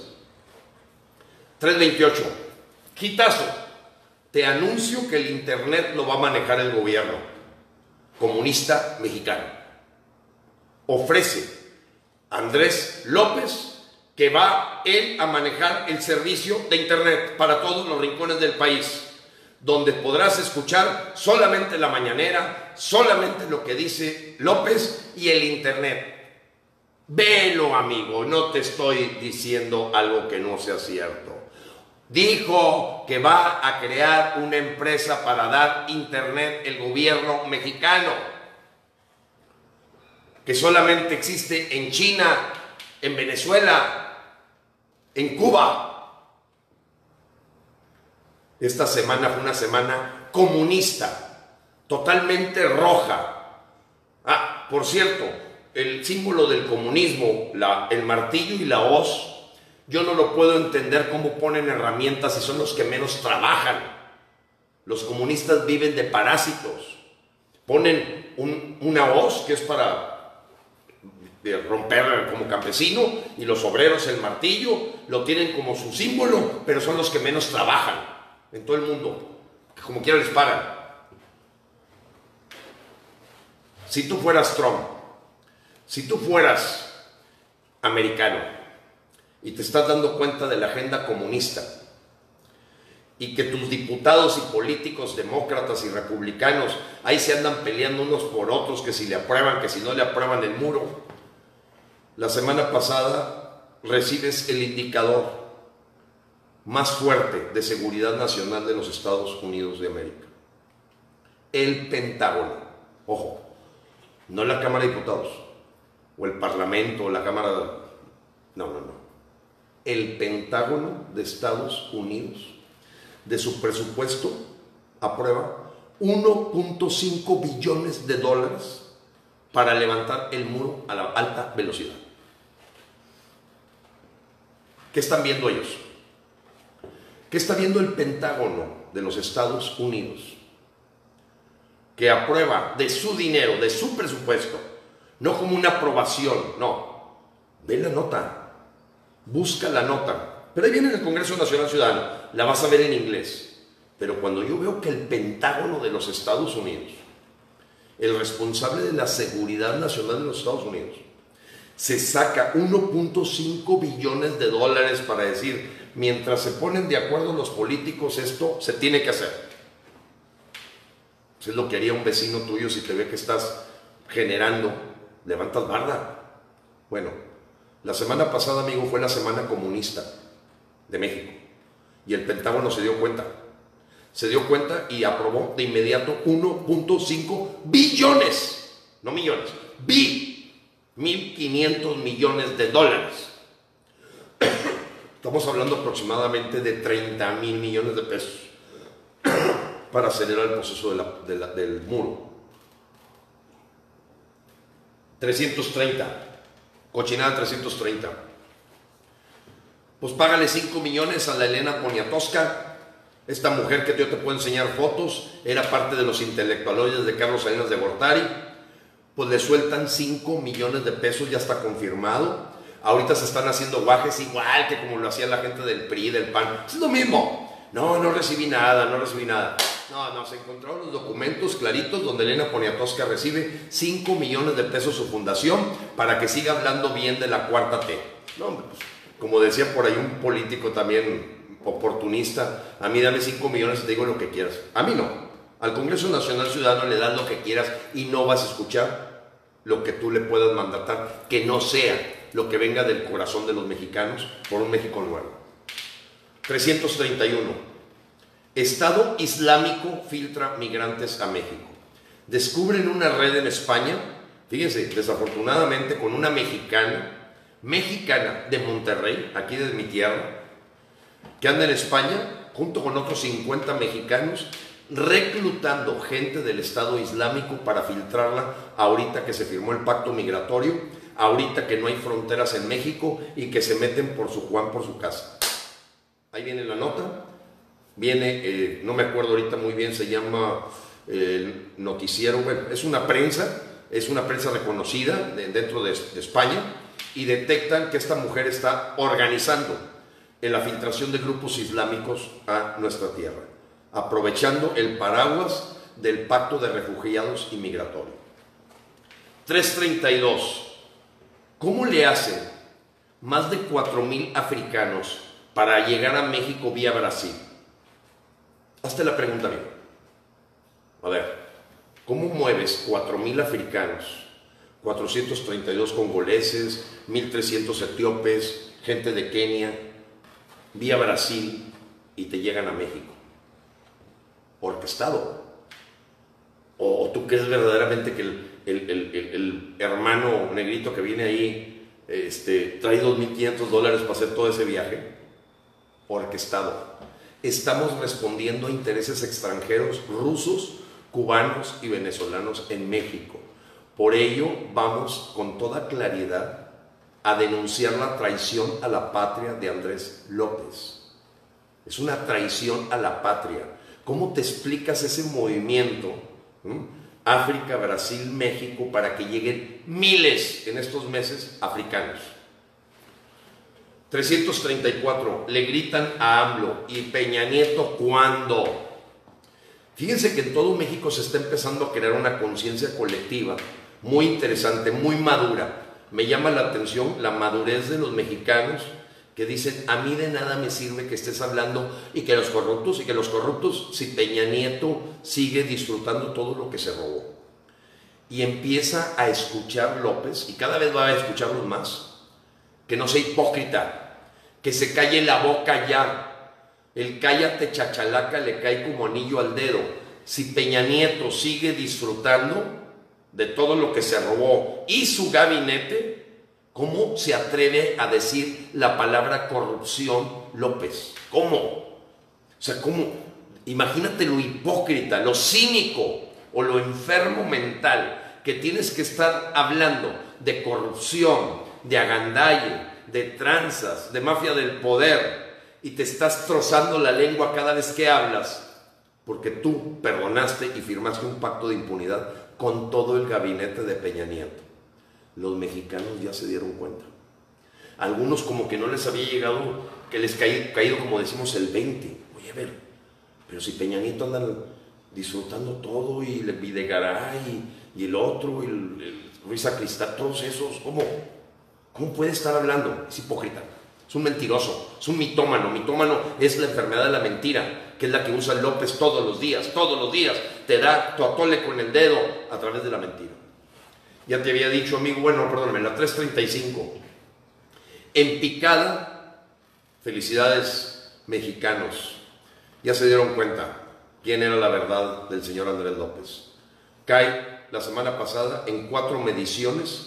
328, quitazo, te anuncio que el internet lo va a manejar el gobierno comunista mexicano. Ofrece Andrés López que va él a manejar el servicio de internet para todos los rincones del país, donde podrás escuchar solamente la mañanera, solamente lo que dice López y el internet. Velo, amigo, no te estoy diciendo algo que no sea cierto. Dijo que va a crear una empresa para dar internet el gobierno mexicano, que solamente existe en China, en Venezuela, en Cuba. Esta semana fue una semana comunista, totalmente roja. Por cierto, el símbolo del comunismo, el martillo y la hoz, yo no lo puedo entender cómo ponen herramientas y son los que menos trabajan. Los comunistas viven de parásitos. Ponen una hoz que es para romper como campesino, y los obreros el martillo, lo tienen como su símbolo, pero son los que menos trabajan en todo el mundo, que como quiera les pagan. Si tú fueras Trump, si tú fueras americano y te estás dando cuenta de la agenda comunista y que tus diputados y políticos demócratas y republicanos ahí se andan peleando unos por otros, que si le aprueban, que si no le aprueban el muro, la semana pasada recibes el indicador más fuerte de seguridad nacional de los Estados Unidos de América. El Pentágono. Ojo, no la Cámara de Diputados, o el Parlamento, o la Cámara de... No. El Pentágono de Estados Unidos, de su presupuesto, aprueba 1.5 billones de dólares para levantar el muro a la alta velocidad. ¿Qué están viendo ellos? ¿Qué está viendo el Pentágono de los Estados Unidos? Que aprueba de su dinero, de su presupuesto, no como una aprobación, no. Ve la nota, busca la nota. Pero ahí viene el Congreso Nacional Ciudadano, la vas a ver en inglés. Pero cuando yo veo que el Pentágono de los Estados Unidos, el responsable de la seguridad nacional de los Estados Unidos, se saca 1.5 billones de dólares para decir, mientras se ponen de acuerdo los políticos, esto se tiene que hacer. Eso es lo que haría un vecino tuyo si te ve que estás generando, levantas barda. Bueno, la semana pasada, amigo, fue la semana comunista de México, y el Pentágono se dio cuenta y aprobó de inmediato 1.5 billones, no millones, 1.500 millones de dólares. Estamos hablando aproximadamente de 30.000 millones de pesos para acelerar el proceso del muro. 330, cochinada 330. Pues págale 5 millones a la Elena Poniatowska, esta mujer que yo te puedo enseñar fotos, era parte de los intelectualoides de Carlos Salinas de Gortari. Pues le sueltan 5 millones de pesos, ya está confirmado, Ahorita se están haciendo guajes igual que como lo hacía la gente del PRI, del PAN. Es lo mismo. No, no recibí nada, no recibí nada. No, se encontraron los documentos claritos donde Elena Poniatowska recibe 5 millones de pesos su fundación para que siga hablando bien de la cuarta T. No, hombre, pues, como decía por ahí un político también oportunista, a mí dame 5 millones y te digo lo que quieras. A mí no. Al Congreso Nacional Ciudadano le das lo que quieras y no vas a escuchar lo que tú le puedas mandatar, que no sea lo que venga del corazón de los mexicanos por un México nuevo. 331. Estado Islámico filtra migrantes a México. Descubren una red en España, fíjense, desafortunadamente con una mexicana de Monterrey, aquí de mi tierra, que anda en España junto con otros 50 mexicanos reclutando gente del Estado Islámico para filtrarla ahorita que se firmó el pacto migratorio, ahorita que no hay fronteras en México y que se meten por su Juan por su casa. Ahí viene la nota, viene, no me acuerdo ahorita muy bien, se llama el noticiero, bueno, es una prensa reconocida dentro de España, y detectan que esta mujer está organizando en la filtración de grupos islámicos a nuestra tierra, aprovechando el paraguas del pacto de refugiados y migratorio. 332. ¿Cómo le hacen más de 4,000 africanos para llegar a México vía Brasil? Hazte la pregunta bien. A ver, ¿cómo mueves 4,000 africanos, 432 congoleses, 1,300 etíopes, gente de Kenia, vía Brasil y te llegan a México? Orquestado. ¿O tú crees verdaderamente que el hermano negrito que viene ahí trae $2,500 para hacer todo ese viaje? Orquestado. Estamos respondiendo a intereses extranjeros, rusos, cubanos y venezolanos en México. Por ello vamos con toda claridad a denunciar la traición a la patria de Andrés López. Es una traición a la patria. ¿Cómo te explicas ese movimiento? África, Brasil, México, para que lleguen miles en estos meses africanos. 334. Le gritan a AMLO y Peña Nieto, ¿cuándo? Fíjense que en todo México se está empezando a crear una conciencia colectiva muy interesante, muy madura. Me llama la atención la madurez de los mexicanos que dicen, a mí de nada me sirve que estés hablando y que los corruptos, si Peña Nieto sigue disfrutando todo lo que se robó. Y empieza a escuchar López, y cada vez va a escucharlos más, que no sea hipócrita, que se calle la boca ya. El cállate chachalaca le cae como anillo al dedo. Si Peña Nieto sigue disfrutando de todo lo que se robó y su gabinete, ¿cómo se atreve a decir la palabra corrupción López? ¿Cómo? O sea, ¿cómo? Imagínate lo hipócrita, lo cínico o lo enfermo mental que tienes que estar hablando de corrupción, de agandalle, de tranzas, de mafia del poder, y te estás trozando la lengua cada vez que hablas porque tú perdonaste y firmaste un pacto de impunidad con todo el gabinete de Peña Nieto. Los mexicanos ya se dieron cuenta. Algunos como que no les había llegado, que les caído como decimos el 20. Oye, a ver, pero si Peña Nieto anda disfrutando todo, y el Videgaray y el otro, y el Ruiz Sacristán, todos esos, ¿cómo puede estar hablando? Es hipócrita, es un mentiroso, es un mitómano. Mitómano es la enfermedad de la mentira, que es la que usa López todos los días, te da tu atole con el dedo a través de la mentira. Ya te había dicho, amigo, bueno, perdóname, la 335. En picada, felicidades mexicanos. Ya se dieron cuenta quién era la verdad del señor Andrés López. Cae la semana pasada en 4 mediciones,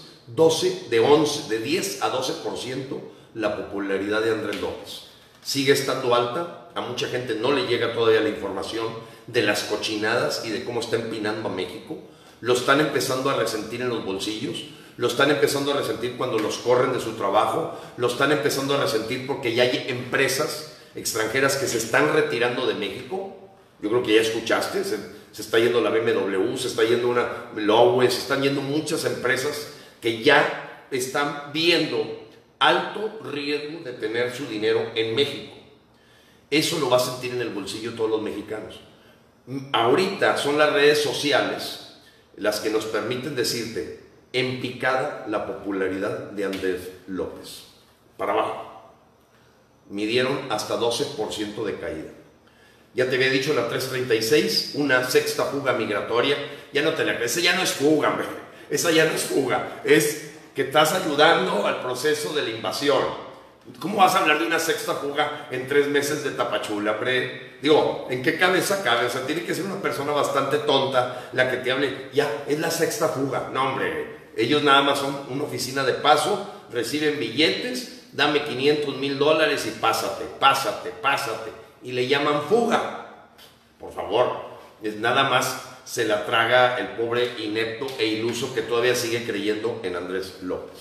10 a 12% la popularidad de Andrés López. Sigue estando alta, a mucha gente no le llega todavía la información de las cochinadas y de cómo está empinando a México. Lo están empezando a resentir en los bolsillos, lo están empezando a resentir cuando los corren de su trabajo, lo están empezando a resentir porque ya hay empresas extranjeras que se están retirando de México. Yo creo que ya escuchaste, se está yendo la BMW, se está yendo una Lowe, se están yendo muchas empresas que ya están viendo alto riesgo de tener su dinero en México. Eso lo va a sentir en el bolsillo todos los mexicanos. Ahorita son las redes sociales las que nos permiten decirte en picada la popularidad de Andrés López. Para abajo. Midieron hasta 12% de caída. Ya te había dicho la 336, una sexta fuga migratoria. Ya no te la crees, esa ya no es fuga, hombre. Esa ya no es fuga. Es que estás ayudando al proceso de la invasión. ¿Cómo vas a hablar de una sexta fuga en 3 meses de Tapachula, hombre? Digo, ¿en qué cabeza cabe? O sea, tiene que ser una persona bastante tonta la que te hable. Ya, es la sexta fuga. No, hombre. Ellos nada más son una oficina de paso, reciben billetes, dame $500,000 y pásate, pásate, pásate. Y le llaman fuga. Por favor, es nada más se la traga el pobre inepto e iluso que todavía sigue creyendo en Andrés López.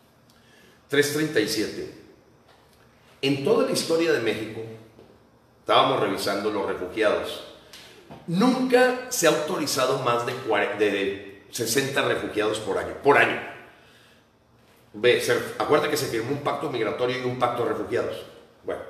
337. En toda la historia de México, estábamos revisando los refugiados. Nunca se ha autorizado más de 60 refugiados por año. Acuérdate que se firmó un pacto migratorio y un pacto de refugiados. Bueno,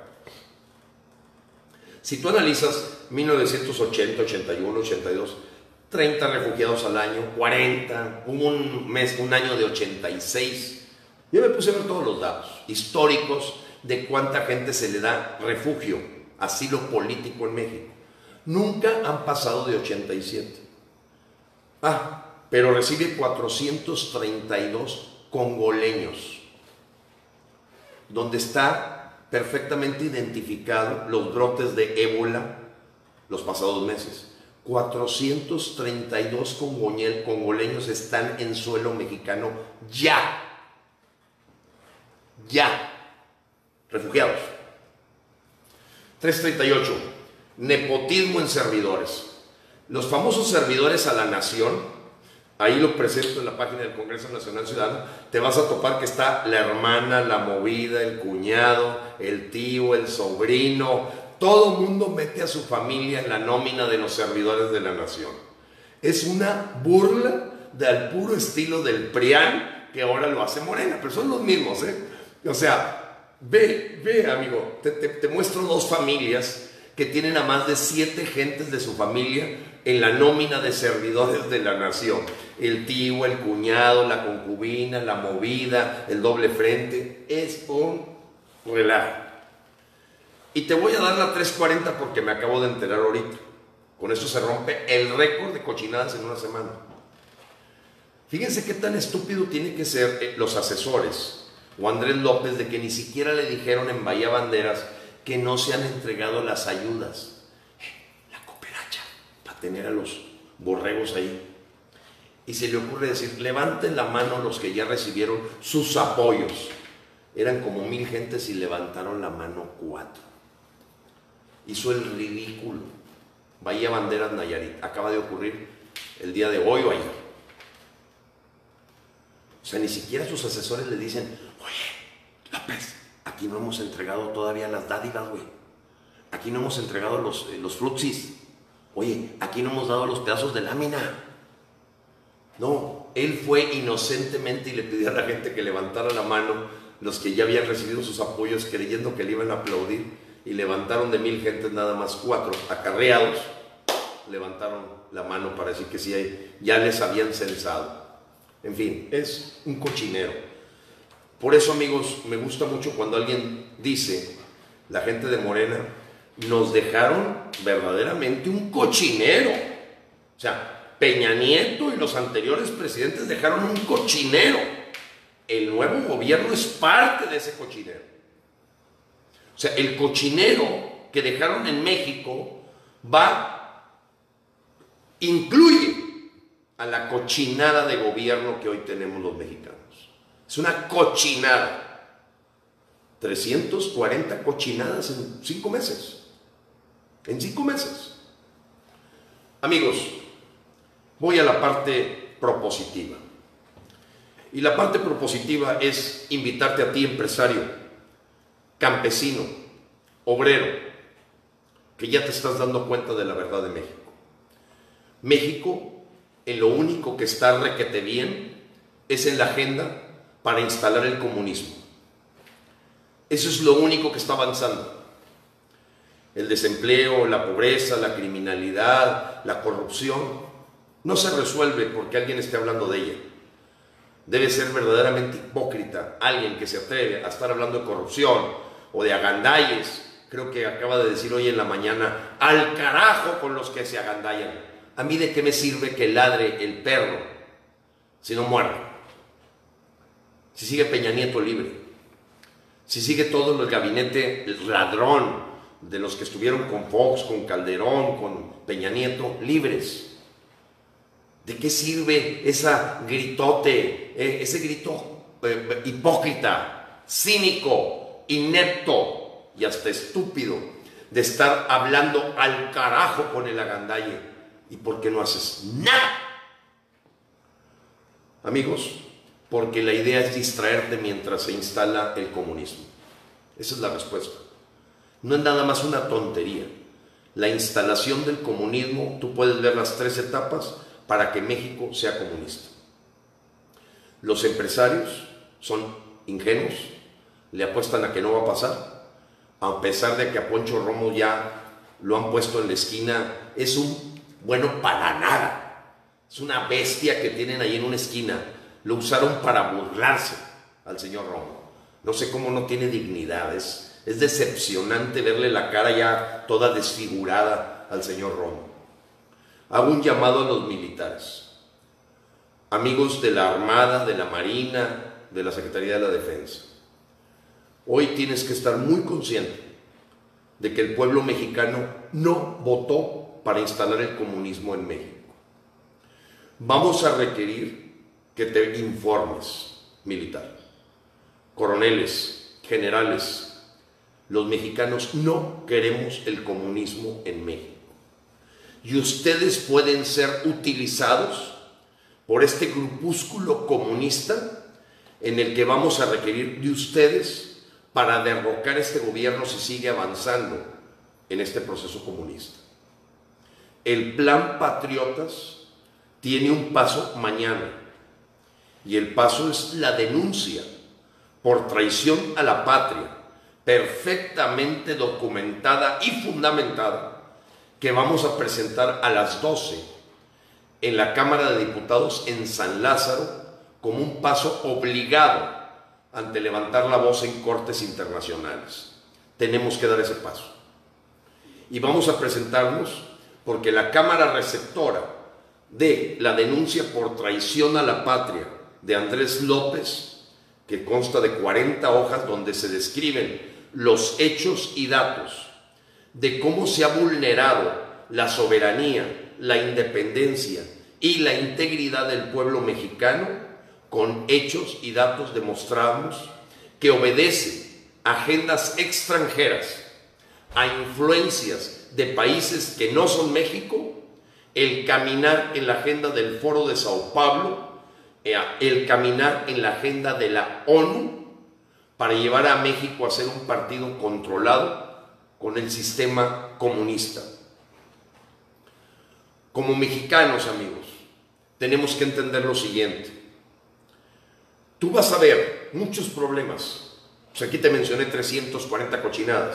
si tú analizas 1980, 81, 82, 30 refugiados al año, 40, hubo un año de 86. Yo me puse a ver todos los datos históricos de cuánta gente se le da refugio, asilo político en México. Nunca han pasado de 87. Pero recibe 432 congoleños, donde está perfectamente identificado los brotes de ébola los pasados meses. 432 congoleños están en suelo mexicano ya, refugiados. 338, nepotismo en servidores. Los famosos servidores a la nación, ahí lo presento en la página del Congreso Nacional Ciudadano, te vas a topar que está la hermana, la movida, el cuñado, el tío, el sobrino. Todo el mundo mete a su familia en la nómina de los servidores de la nación. Es una burla al puro estilo del PRIAN, que ahora lo hace Morena, pero son los mismos, ¿eh? O sea, ve amigo, te muestro 2 familias que tienen a más de 7 gentes de su familia en la nómina de servidores de la nación. El tío, el cuñado, la concubina, la movida, el doble frente. Es un relajo. Y te voy a dar la 340 porque me acabo de enterar ahorita. Con esto se rompe el récord de cochinadas en una semana. Fíjense qué tan estúpido tiene que ser los asesores o Andrés López de que ni siquiera le dijeron en Bahía Banderas que no se han entregado las ayudas. La cooperacha, para tener a los borregos ahí. Y se le ocurre decir, levanten la mano los que ya recibieron sus apoyos. Eran como 1000 gentes y levantaron la mano 4. Hizo el ridículo. Bahía Banderas, Nayarit. Acaba de ocurrir el día de hoy o ayer. O sea, ni siquiera sus asesores le dicen, oye, López, aquí no hemos entregado todavía las dádivas, güey. Aquí no hemos entregado los frutsis. Oye, aquí no hemos dado los pedazos de lámina. No, él fue inocentemente y le pidió a la gente que levantara la mano, los que ya habían recibido sus apoyos creyendo que le iban a aplaudir. Y levantaron de 1000 gentes nada más 4 acarreados, levantaron la mano para decir que sí, ya les habían censado. En fin, es un cochinero. Por eso, amigos, me gusta mucho cuando alguien dice, la gente de Morena, nos dejaron verdaderamente un cochinero. O sea, Peña Nieto y los anteriores presidentes dejaron un cochinero. El nuevo gobierno es parte de ese cochinero. O sea, el cochinero que dejaron en México incluye a la cochinada de gobierno que hoy tenemos los mexicanos. Es una cochinada. 340 cochinadas en 5 meses. En 5 meses. Amigos, voy a la parte propositiva. Y la parte propositiva es invitarte a ti, empresario, campesino, obrero, que ya te estás dando cuenta de la verdad de México. México, en lo único que está requete bien, es en la agenda para instalar el comunismo. Eso es lo único que está avanzando. El desempleo, la pobreza, la criminalidad, la corrupción, no se resuelve porque alguien esté hablando de ella. Debe ser verdaderamente hipócrita alguien que se atreve a estar hablando de corrupción o de agandalles. Creo que acaba de decir hoy en la mañana, al carajo con los que se agandallan. ¿A mí de qué me sirve que ladre el perro si no muerde? Si sigue Peña Nieto libre, si sigue todo el gabinete ladrón de los que estuvieron con Fox, con Calderón, con Peña Nieto, libres. ¿De qué sirve esa gritote, ese grito hipócrita, cínico, inepto y hasta estúpido de estar hablando al carajo con el agandalle? ¿Y por qué no haces nada? Amigos, porque la idea es distraerte mientras se instala el comunismo. Esa es la respuesta. No es nada más una tontería. La instalación del comunismo, tú puedes ver las 3 etapas para que México sea comunista. Los empresarios son ingenuos, le apuestan a que no va a pasar, a pesar de que a Poncho Romo ya lo han puesto en la esquina. Es un bueno para nada, es una bestia que tienen ahí en una esquina. Lo usaron para burlarse al señor Romo. No sé cómo no tiene dignidad. Es decepcionante verle la cara ya toda desfigurada al señor Romo. Hago un llamado a los militares, amigos de la Armada, de la Marina, de la Secretaría de la Defensa. Hoy tienes que estar muy consciente de que el pueblo mexicano no votó para instalar el comunismo en México. Vamos a requerir que te informes, militar, coroneles, generales. Los mexicanos no queremos el comunismo en México. Y ustedes pueden ser utilizados por este grupúsculo comunista en el que vamos a requerir de ustedes para derrocar este gobierno si sigue avanzando en este proceso comunista. El plan Patriotas tiene un paso mañana y el paso es la denuncia por traición a la patria, perfectamente documentada y fundamentada, que vamos a presentar a las 12 en la Cámara de Diputados en San Lázaro como un paso obligado ante levantar la voz en cortes internacionales. Tenemos que dar ese paso. Y vamos a presentarnos porque la Cámara Receptora de la denuncia por traición a la patria de Andrés López, que consta de 40 hojas donde se describen los hechos y datos de cómo se ha vulnerado la soberanía, la independencia y la integridad del pueblo mexicano, con hechos y datos demostramos que obedece a agendas extranjeras, a influencias de países que no son México, el caminar en la agenda del Foro de Sao Paulo, el caminar en la agenda de la ONU, para llevar a México a ser un partido controlado con el sistema comunista. Como mexicanos, amigos, tenemos que entender lo siguiente. Tú vas a ver muchos problemas. Pues aquí te mencioné 340 cochinadas.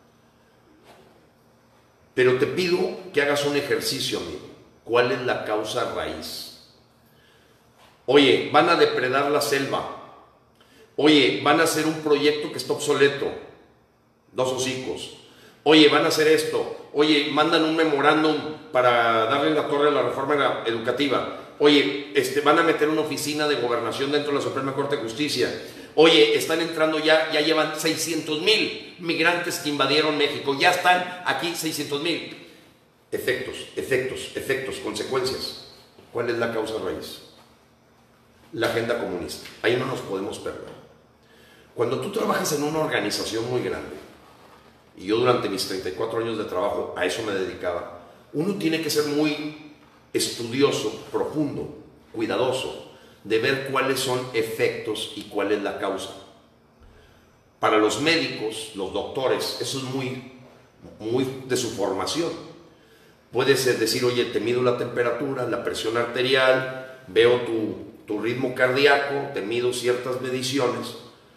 Pero te pido que hagas un ejercicio, amigo. ¿Cuál es la causa raíz? Oye, van a depredar la selva. Oye, van a hacer un proyecto que está obsoleto. Dos hocicos. Oye, van a hacer esto. Oye, mandan un memorándum para darle la torre a la reforma educativa. Oye, van a meter una oficina de gobernación dentro de la Suprema Corte de Justicia. Oye, están entrando ya llevan 600,000 migrantes que invadieron México. Ya están aquí 600,000. Efectos, consecuencias. ¿Cuál es la causa raíz? La agenda comunista. Ahí no nos podemos perder. Cuando tú trabajas en una organización muy grande, y yo durante mis 34 años de trabajo a eso me dedicaba, uno tiene que ser muy estudioso, profundo, cuidadoso, de ver cuáles son efectos y cuál es la causa. Para los médicos, los doctores, eso es muy de su formación. Puedes decir, oye, te mido la temperatura, la presión arterial, veo tu ritmo cardíaco, te mido ciertas mediciones,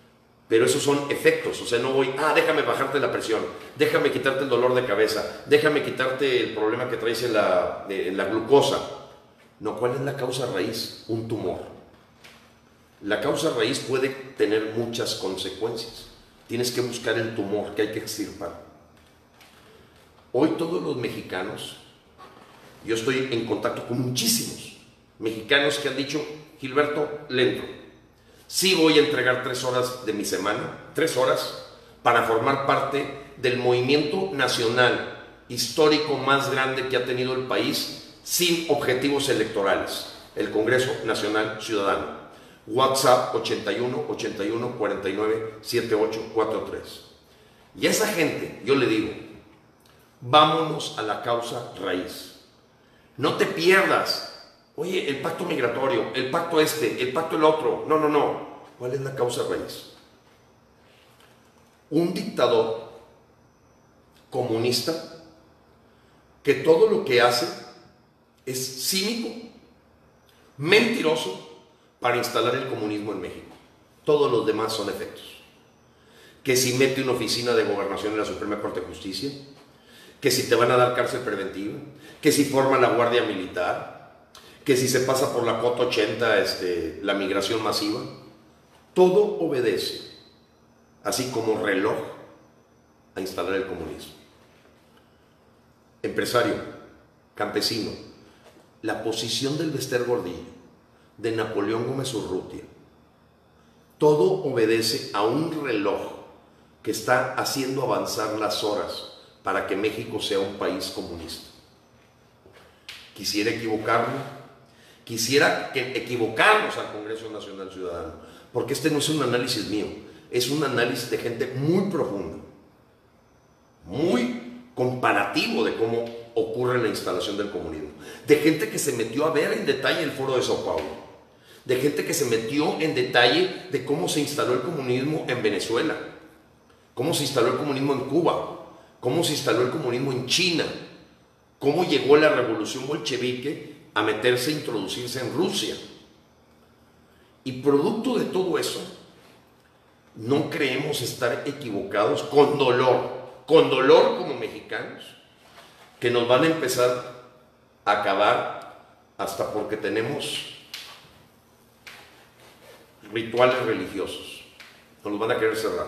Pero esos son efectos, o sea, no voy, déjame bajarte la presión, déjame quitarte el dolor de cabeza, déjame quitarte el problema que traes en la glucosa. No, ¿cuál es la causa raíz? Un tumor. La causa raíz puede tener muchas consecuencias. Tienes que buscar el tumor que hay que extirpar. Hoy todos los mexicanos, yo estoy en contacto con muchísimos mexicanos que han dicho, Gilberto, le entro. Sí voy a entregar 3 horas de mi semana, 3 horas, para formar parte del movimiento nacional histórico más grande que ha tenido el país sin objetivos electorales, el Congreso Nacional Ciudadano. WhatsApp 81 81 49 78 43. Y a esa gente yo le digo, vámonos a la causa raíz. No te pierdas. Oye, el pacto migratorio, el pacto el pacto el otro. No, no, no. ¿Cuál es la causa raíz? Un dictador comunista que todo lo que hace es cínico, mentiroso, para instalar el comunismo en México. Todos los demás son efectos. Que si mete una oficina de gobernación en la Suprema Corte de Justicia, que si te van a dar cárcel preventiva, que si forma la Guardia Militar, que si se pasa por la cota 80 la migración masiva, todo obedece, así como reloj, a instalar el comunismo. Empresario, campesino, la posición del Bester Gordillo, de Napoleón Gómez Urrutia, todo obedece a un reloj que está haciendo avanzar las horas para que México sea un país comunista. Quisiera equivocarme, quisiera equivocarnos al Congreso Nacional Ciudadano, porque este no es un análisis mío, es un análisis de gente muy profunda, muy comparativo de cómo ocurre la instalación del comunismo, de gente que se metió a ver en detalle el Foro de Sao Paulo, de gente que se metió en detalle de cómo se instaló el comunismo en Venezuela, cómo se instaló el comunismo en Cuba, cómo se instaló el comunismo en China, cómo llegó la revolución bolchevique a meterse, introducirse en Rusia. Y producto de todo eso, no creemos estar equivocados con dolor como mexicanos, que nos van a empezar a acabar hasta porque tenemos rituales religiosos, nos los van a querer cerrar.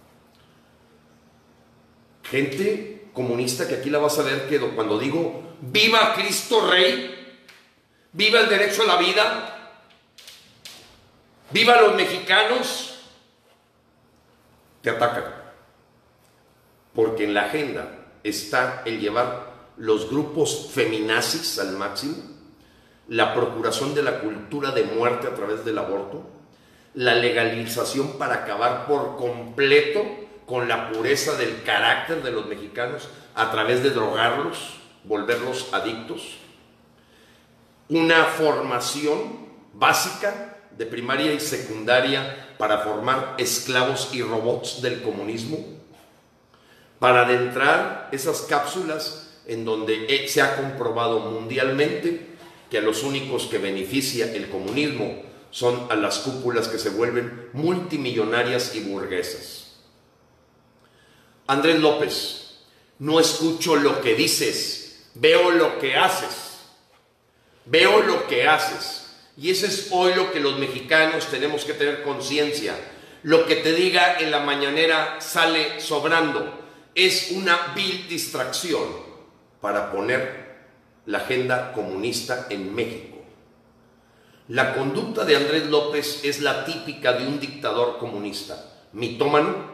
Gente comunista que aquí la vas a ver que cuando digo ¡viva Cristo Rey! ¡Viva el derecho a la vida! ¡Viva los mexicanos! Te atacan. Porque en la agenda está el llevar los grupos feminazis al máximo, la procuración de la cultura de muerte a través del aborto, la legalización para acabar por completo con la pureza del carácter de los mexicanos a través de drogarlos, volverlos adictos, una formación básica de primaria y secundaria para formar esclavos y robots del comunismo, para adentrar esas cápsulas en donde se ha comprobado mundialmente que a los únicos que beneficia el comunismo son a las cúpulas que se vuelven multimillonarias y burguesas. Andrés López, no escucho lo que dices, veo lo que haces. Veo lo que haces. Y eso es hoy lo que los mexicanos tenemos que tener conciencia. Lo que te diga en la mañanera sale sobrando. Es una vil distracción para poner la agenda comunista en México. La conducta de Andrés López es la típica de un dictador comunista, mitómano.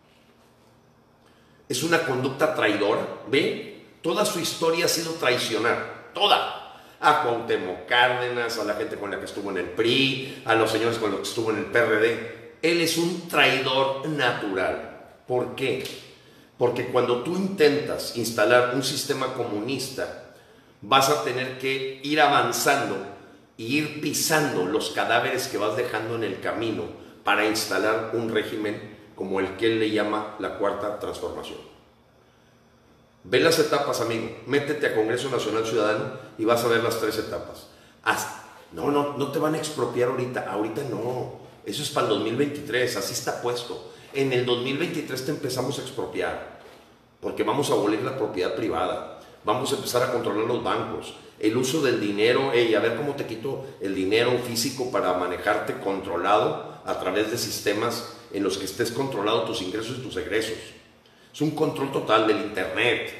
Es una conducta traidora, ¿ve? Toda su historia ha sido traicionar, toda. A Cuauhtémoc Cárdenas, a la gente con la que estuvo en el PRI, a los señores con los que estuvo en el PRD. Él es un traidor natural. ¿Por qué? Porque cuando tú intentas instalar un sistema comunista, vas a tener que ir avanzando e ir pisando los cadáveres que vas dejando en el camino para instalar un régimen como el que él le llama la Cuarta Transformación. Ve las etapas, amigo. Métete a Congreso Nacional Ciudadano y vas a ver las 3 etapas. No te van a expropiar ahorita no. Eso es para el 2023, así está puesto. En el 2023 te empezamos a expropiar, porque vamos a abolir la propiedad privada, vamos a empezar a controlar los bancos, el uso del dinero, a ver cómo te quito el dinero físico para manejarte controlado a través de sistemas en los que estés controlado tus ingresos y tus egresos. Es un control total del internet.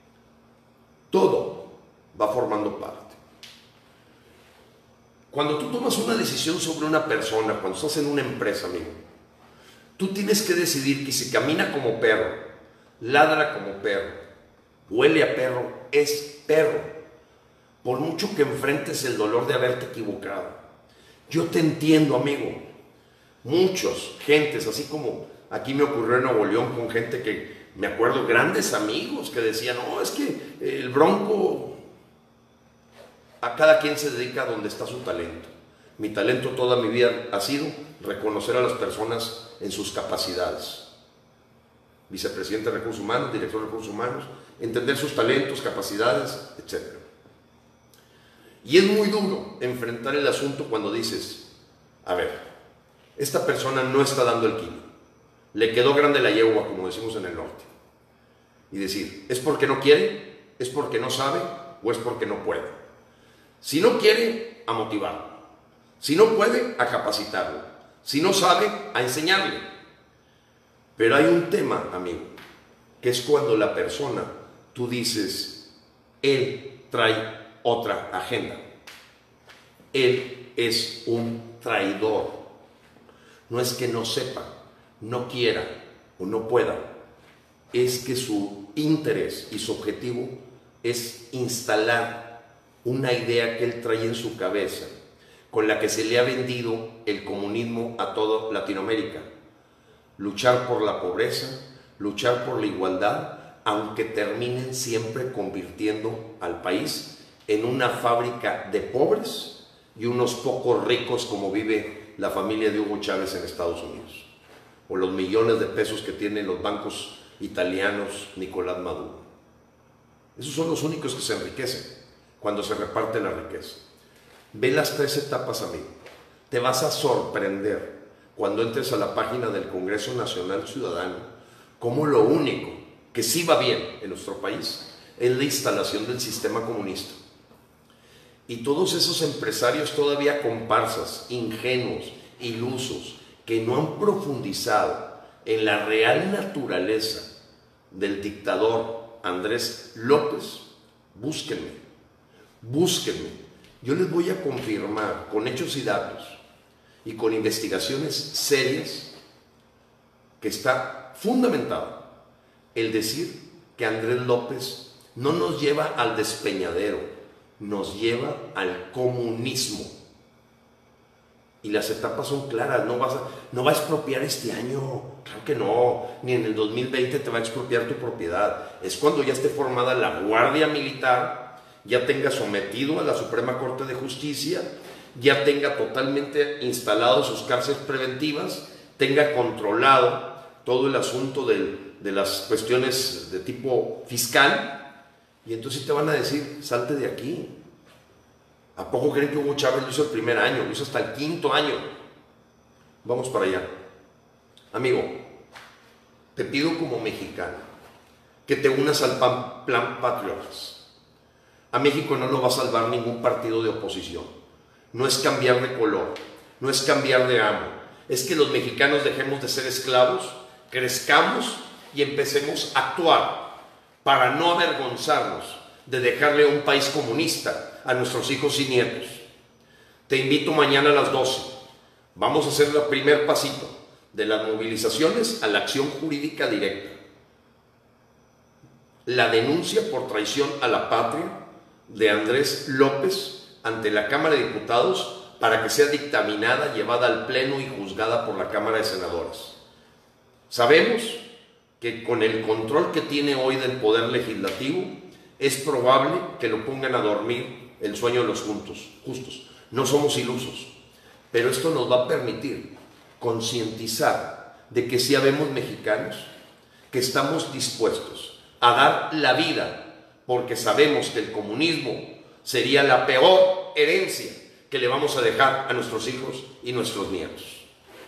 Todo va formando parte. Cuando tú tomas una decisión sobre una persona, cuando estás en una empresa, amigo, tú tienes que decidir que si camina como perro, ladra como perro, huele a perro, es perro. Por mucho que enfrentes el dolor de haberte equivocado. Yo te entiendo, amigo. Muchos, gentes, así como aquí me ocurrió en Nuevo León con gente que, me acuerdo, grandes amigos que decían, no, es que el Bronco, a cada quien se dedica a donde está su talento. Mi talento toda mi vida ha sido reconocer a las personas en sus capacidades. Vicepresidente de Recursos Humanos, director de Recursos Humanos, entender sus talentos, capacidades, etc. Y es muy duro enfrentar el asunto cuando dices, a ver, esta persona no está dando el kilo, le quedó grande la yegua, como decimos en el norte. Y decir, ¿es porque no quiere? ¿Es porque no sabe? ¿O es porque no puede? Si no quiere, a motivarlo. Si no puede, a capacitarlo. Si no sabe, a enseñarle. Pero hay un tema, amigo, que es cuando la persona, tú dices, él trae otra agenda. Él es un traidor. No es que no sepa, no quiera o no pueda. Es que su interés y su objetivo es instalar una idea que él trae en su cabeza, con la que se le ha vendido el comunismo a toda Latinoamérica. Luchar por la pobreza, luchar por la igualdad, aunque terminen siempre convirtiendo al país en una fábrica de pobres y unos pocos ricos, como vive la familia de Hugo Chávez en Estados Unidos, o los millones de pesos que tienen los bancos italianos Nicolás Maduro. Esos son los únicos que se enriquecen cuando se reparte la riqueza. Ve las tres etapas, amigo. Te vas a sorprender cuando entres a la página del Congreso Nacional Ciudadano, cómo lo único que sí va bien en nuestro país es la instalación del sistema comunista. Y todos esos empresarios todavía comparsas, ingenuos, ilusos, que no han profundizado en la real naturaleza del dictador Andrés López, búsquenme. Yo les voy a confirmar con hechos y datos y con investigaciones serias que está fundamentado el decir que Andrés López no nos lleva al despeñadero, nos lleva al comunismo. Y las etapas son claras, no va a expropiar este año, claro que no, ni en el 2020 te va a expropiar tu propiedad. Es cuando ya esté formada la Guardia Militar, ya tenga sometido a la Suprema Corte de Justicia, ya tenga totalmente instalado sus cárceles preventivas, tenga controlado todo el asunto de las cuestiones de tipo fiscal, y entonces te van a decir, salte de aquí. ¿A poco creen que Hugo Chávez lo hizo el primer año? Lo hizo hasta el quinto año. Vamos para allá. Amigo, te pido como mexicano que te unas al plan Patriotas. A México no lo va a salvar ningún partido de oposición. No es cambiar de color, no es cambiar de amo. Es que los mexicanos dejemos de ser esclavos, crezcamos y empecemos a actuar para no avergonzarnos de dejarle un país comunista a nuestros hijos y nietos. Te invito mañana a las 12. Vamos a hacer el primer pasito de las movilizaciones a la acción jurídica directa. La denuncia por traición a la patria de Andrés López ante la Cámara de Diputados para que sea dictaminada, llevada al Pleno y juzgada por la Cámara de Senadores. Sabemos que con el control que tiene hoy del Poder Legislativo, es probable que lo pongan a dormir el sueño de los justos. No somos ilusos, pero esto nos va a permitir concientizar de que sí habemos mexicanos que estamos dispuestos a dar la vida porque sabemos que el comunismo sería la peor herencia que le vamos a dejar a nuestros hijos y nuestros nietos.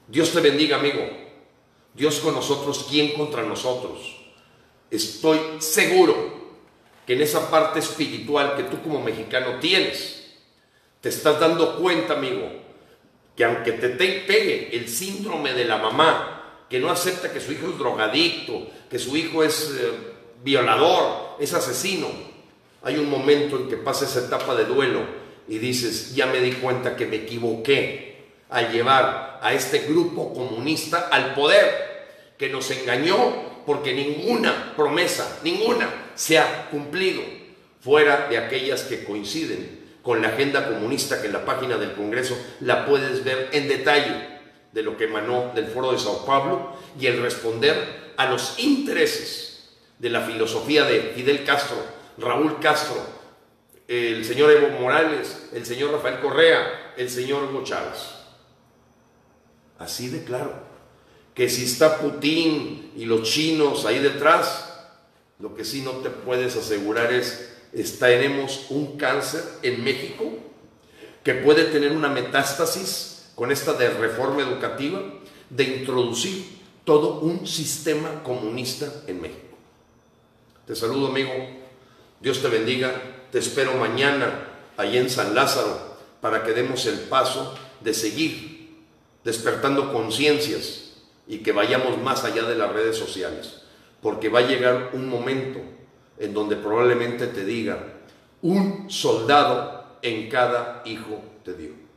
Dios te bendiga, amigo. Dios con nosotros, ¿quién contra nosotros? Estoy seguro que en esa parte espiritual que tú como mexicano tienes, te estás dando cuenta, amigo, que aunque te pegue el síndrome de la mamá, que no acepta que su hijo es drogadicto, que su hijo es violador, es asesino, hay un momento en que pasa esa etapa de duelo y dices, ya me di cuenta que me equivoqué al llevar a este grupo comunista al poder, que nos engañó, porque ninguna promesa, ninguna se ha cumplido, fuera de aquellas que coinciden con la agenda comunista, que en la página del Congreso la puedes ver en detalle, de lo que emanó del Foro de Sao Paulo, y el responder a los intereses de la filosofía de Fidel Castro, Raúl Castro, el señor Evo Morales, el señor Rafael Correa, el señor Hugo Chávez. Así de claro. Que si está Putin y los chinos ahí detrás, lo que sí no te puedes asegurar es, tenemos un cáncer en México que puede tener una metástasis con esta de reforma educativa, de introducir todo un sistema comunista en México. Te saludo, amigo. Dios te bendiga. Te espero mañana allí en San Lázaro para que demos el paso de seguir despertando conciencias y que vayamos más allá de las redes sociales, porque va a llegar un momento en donde probablemente te diga, un soldado en cada hijo te dio.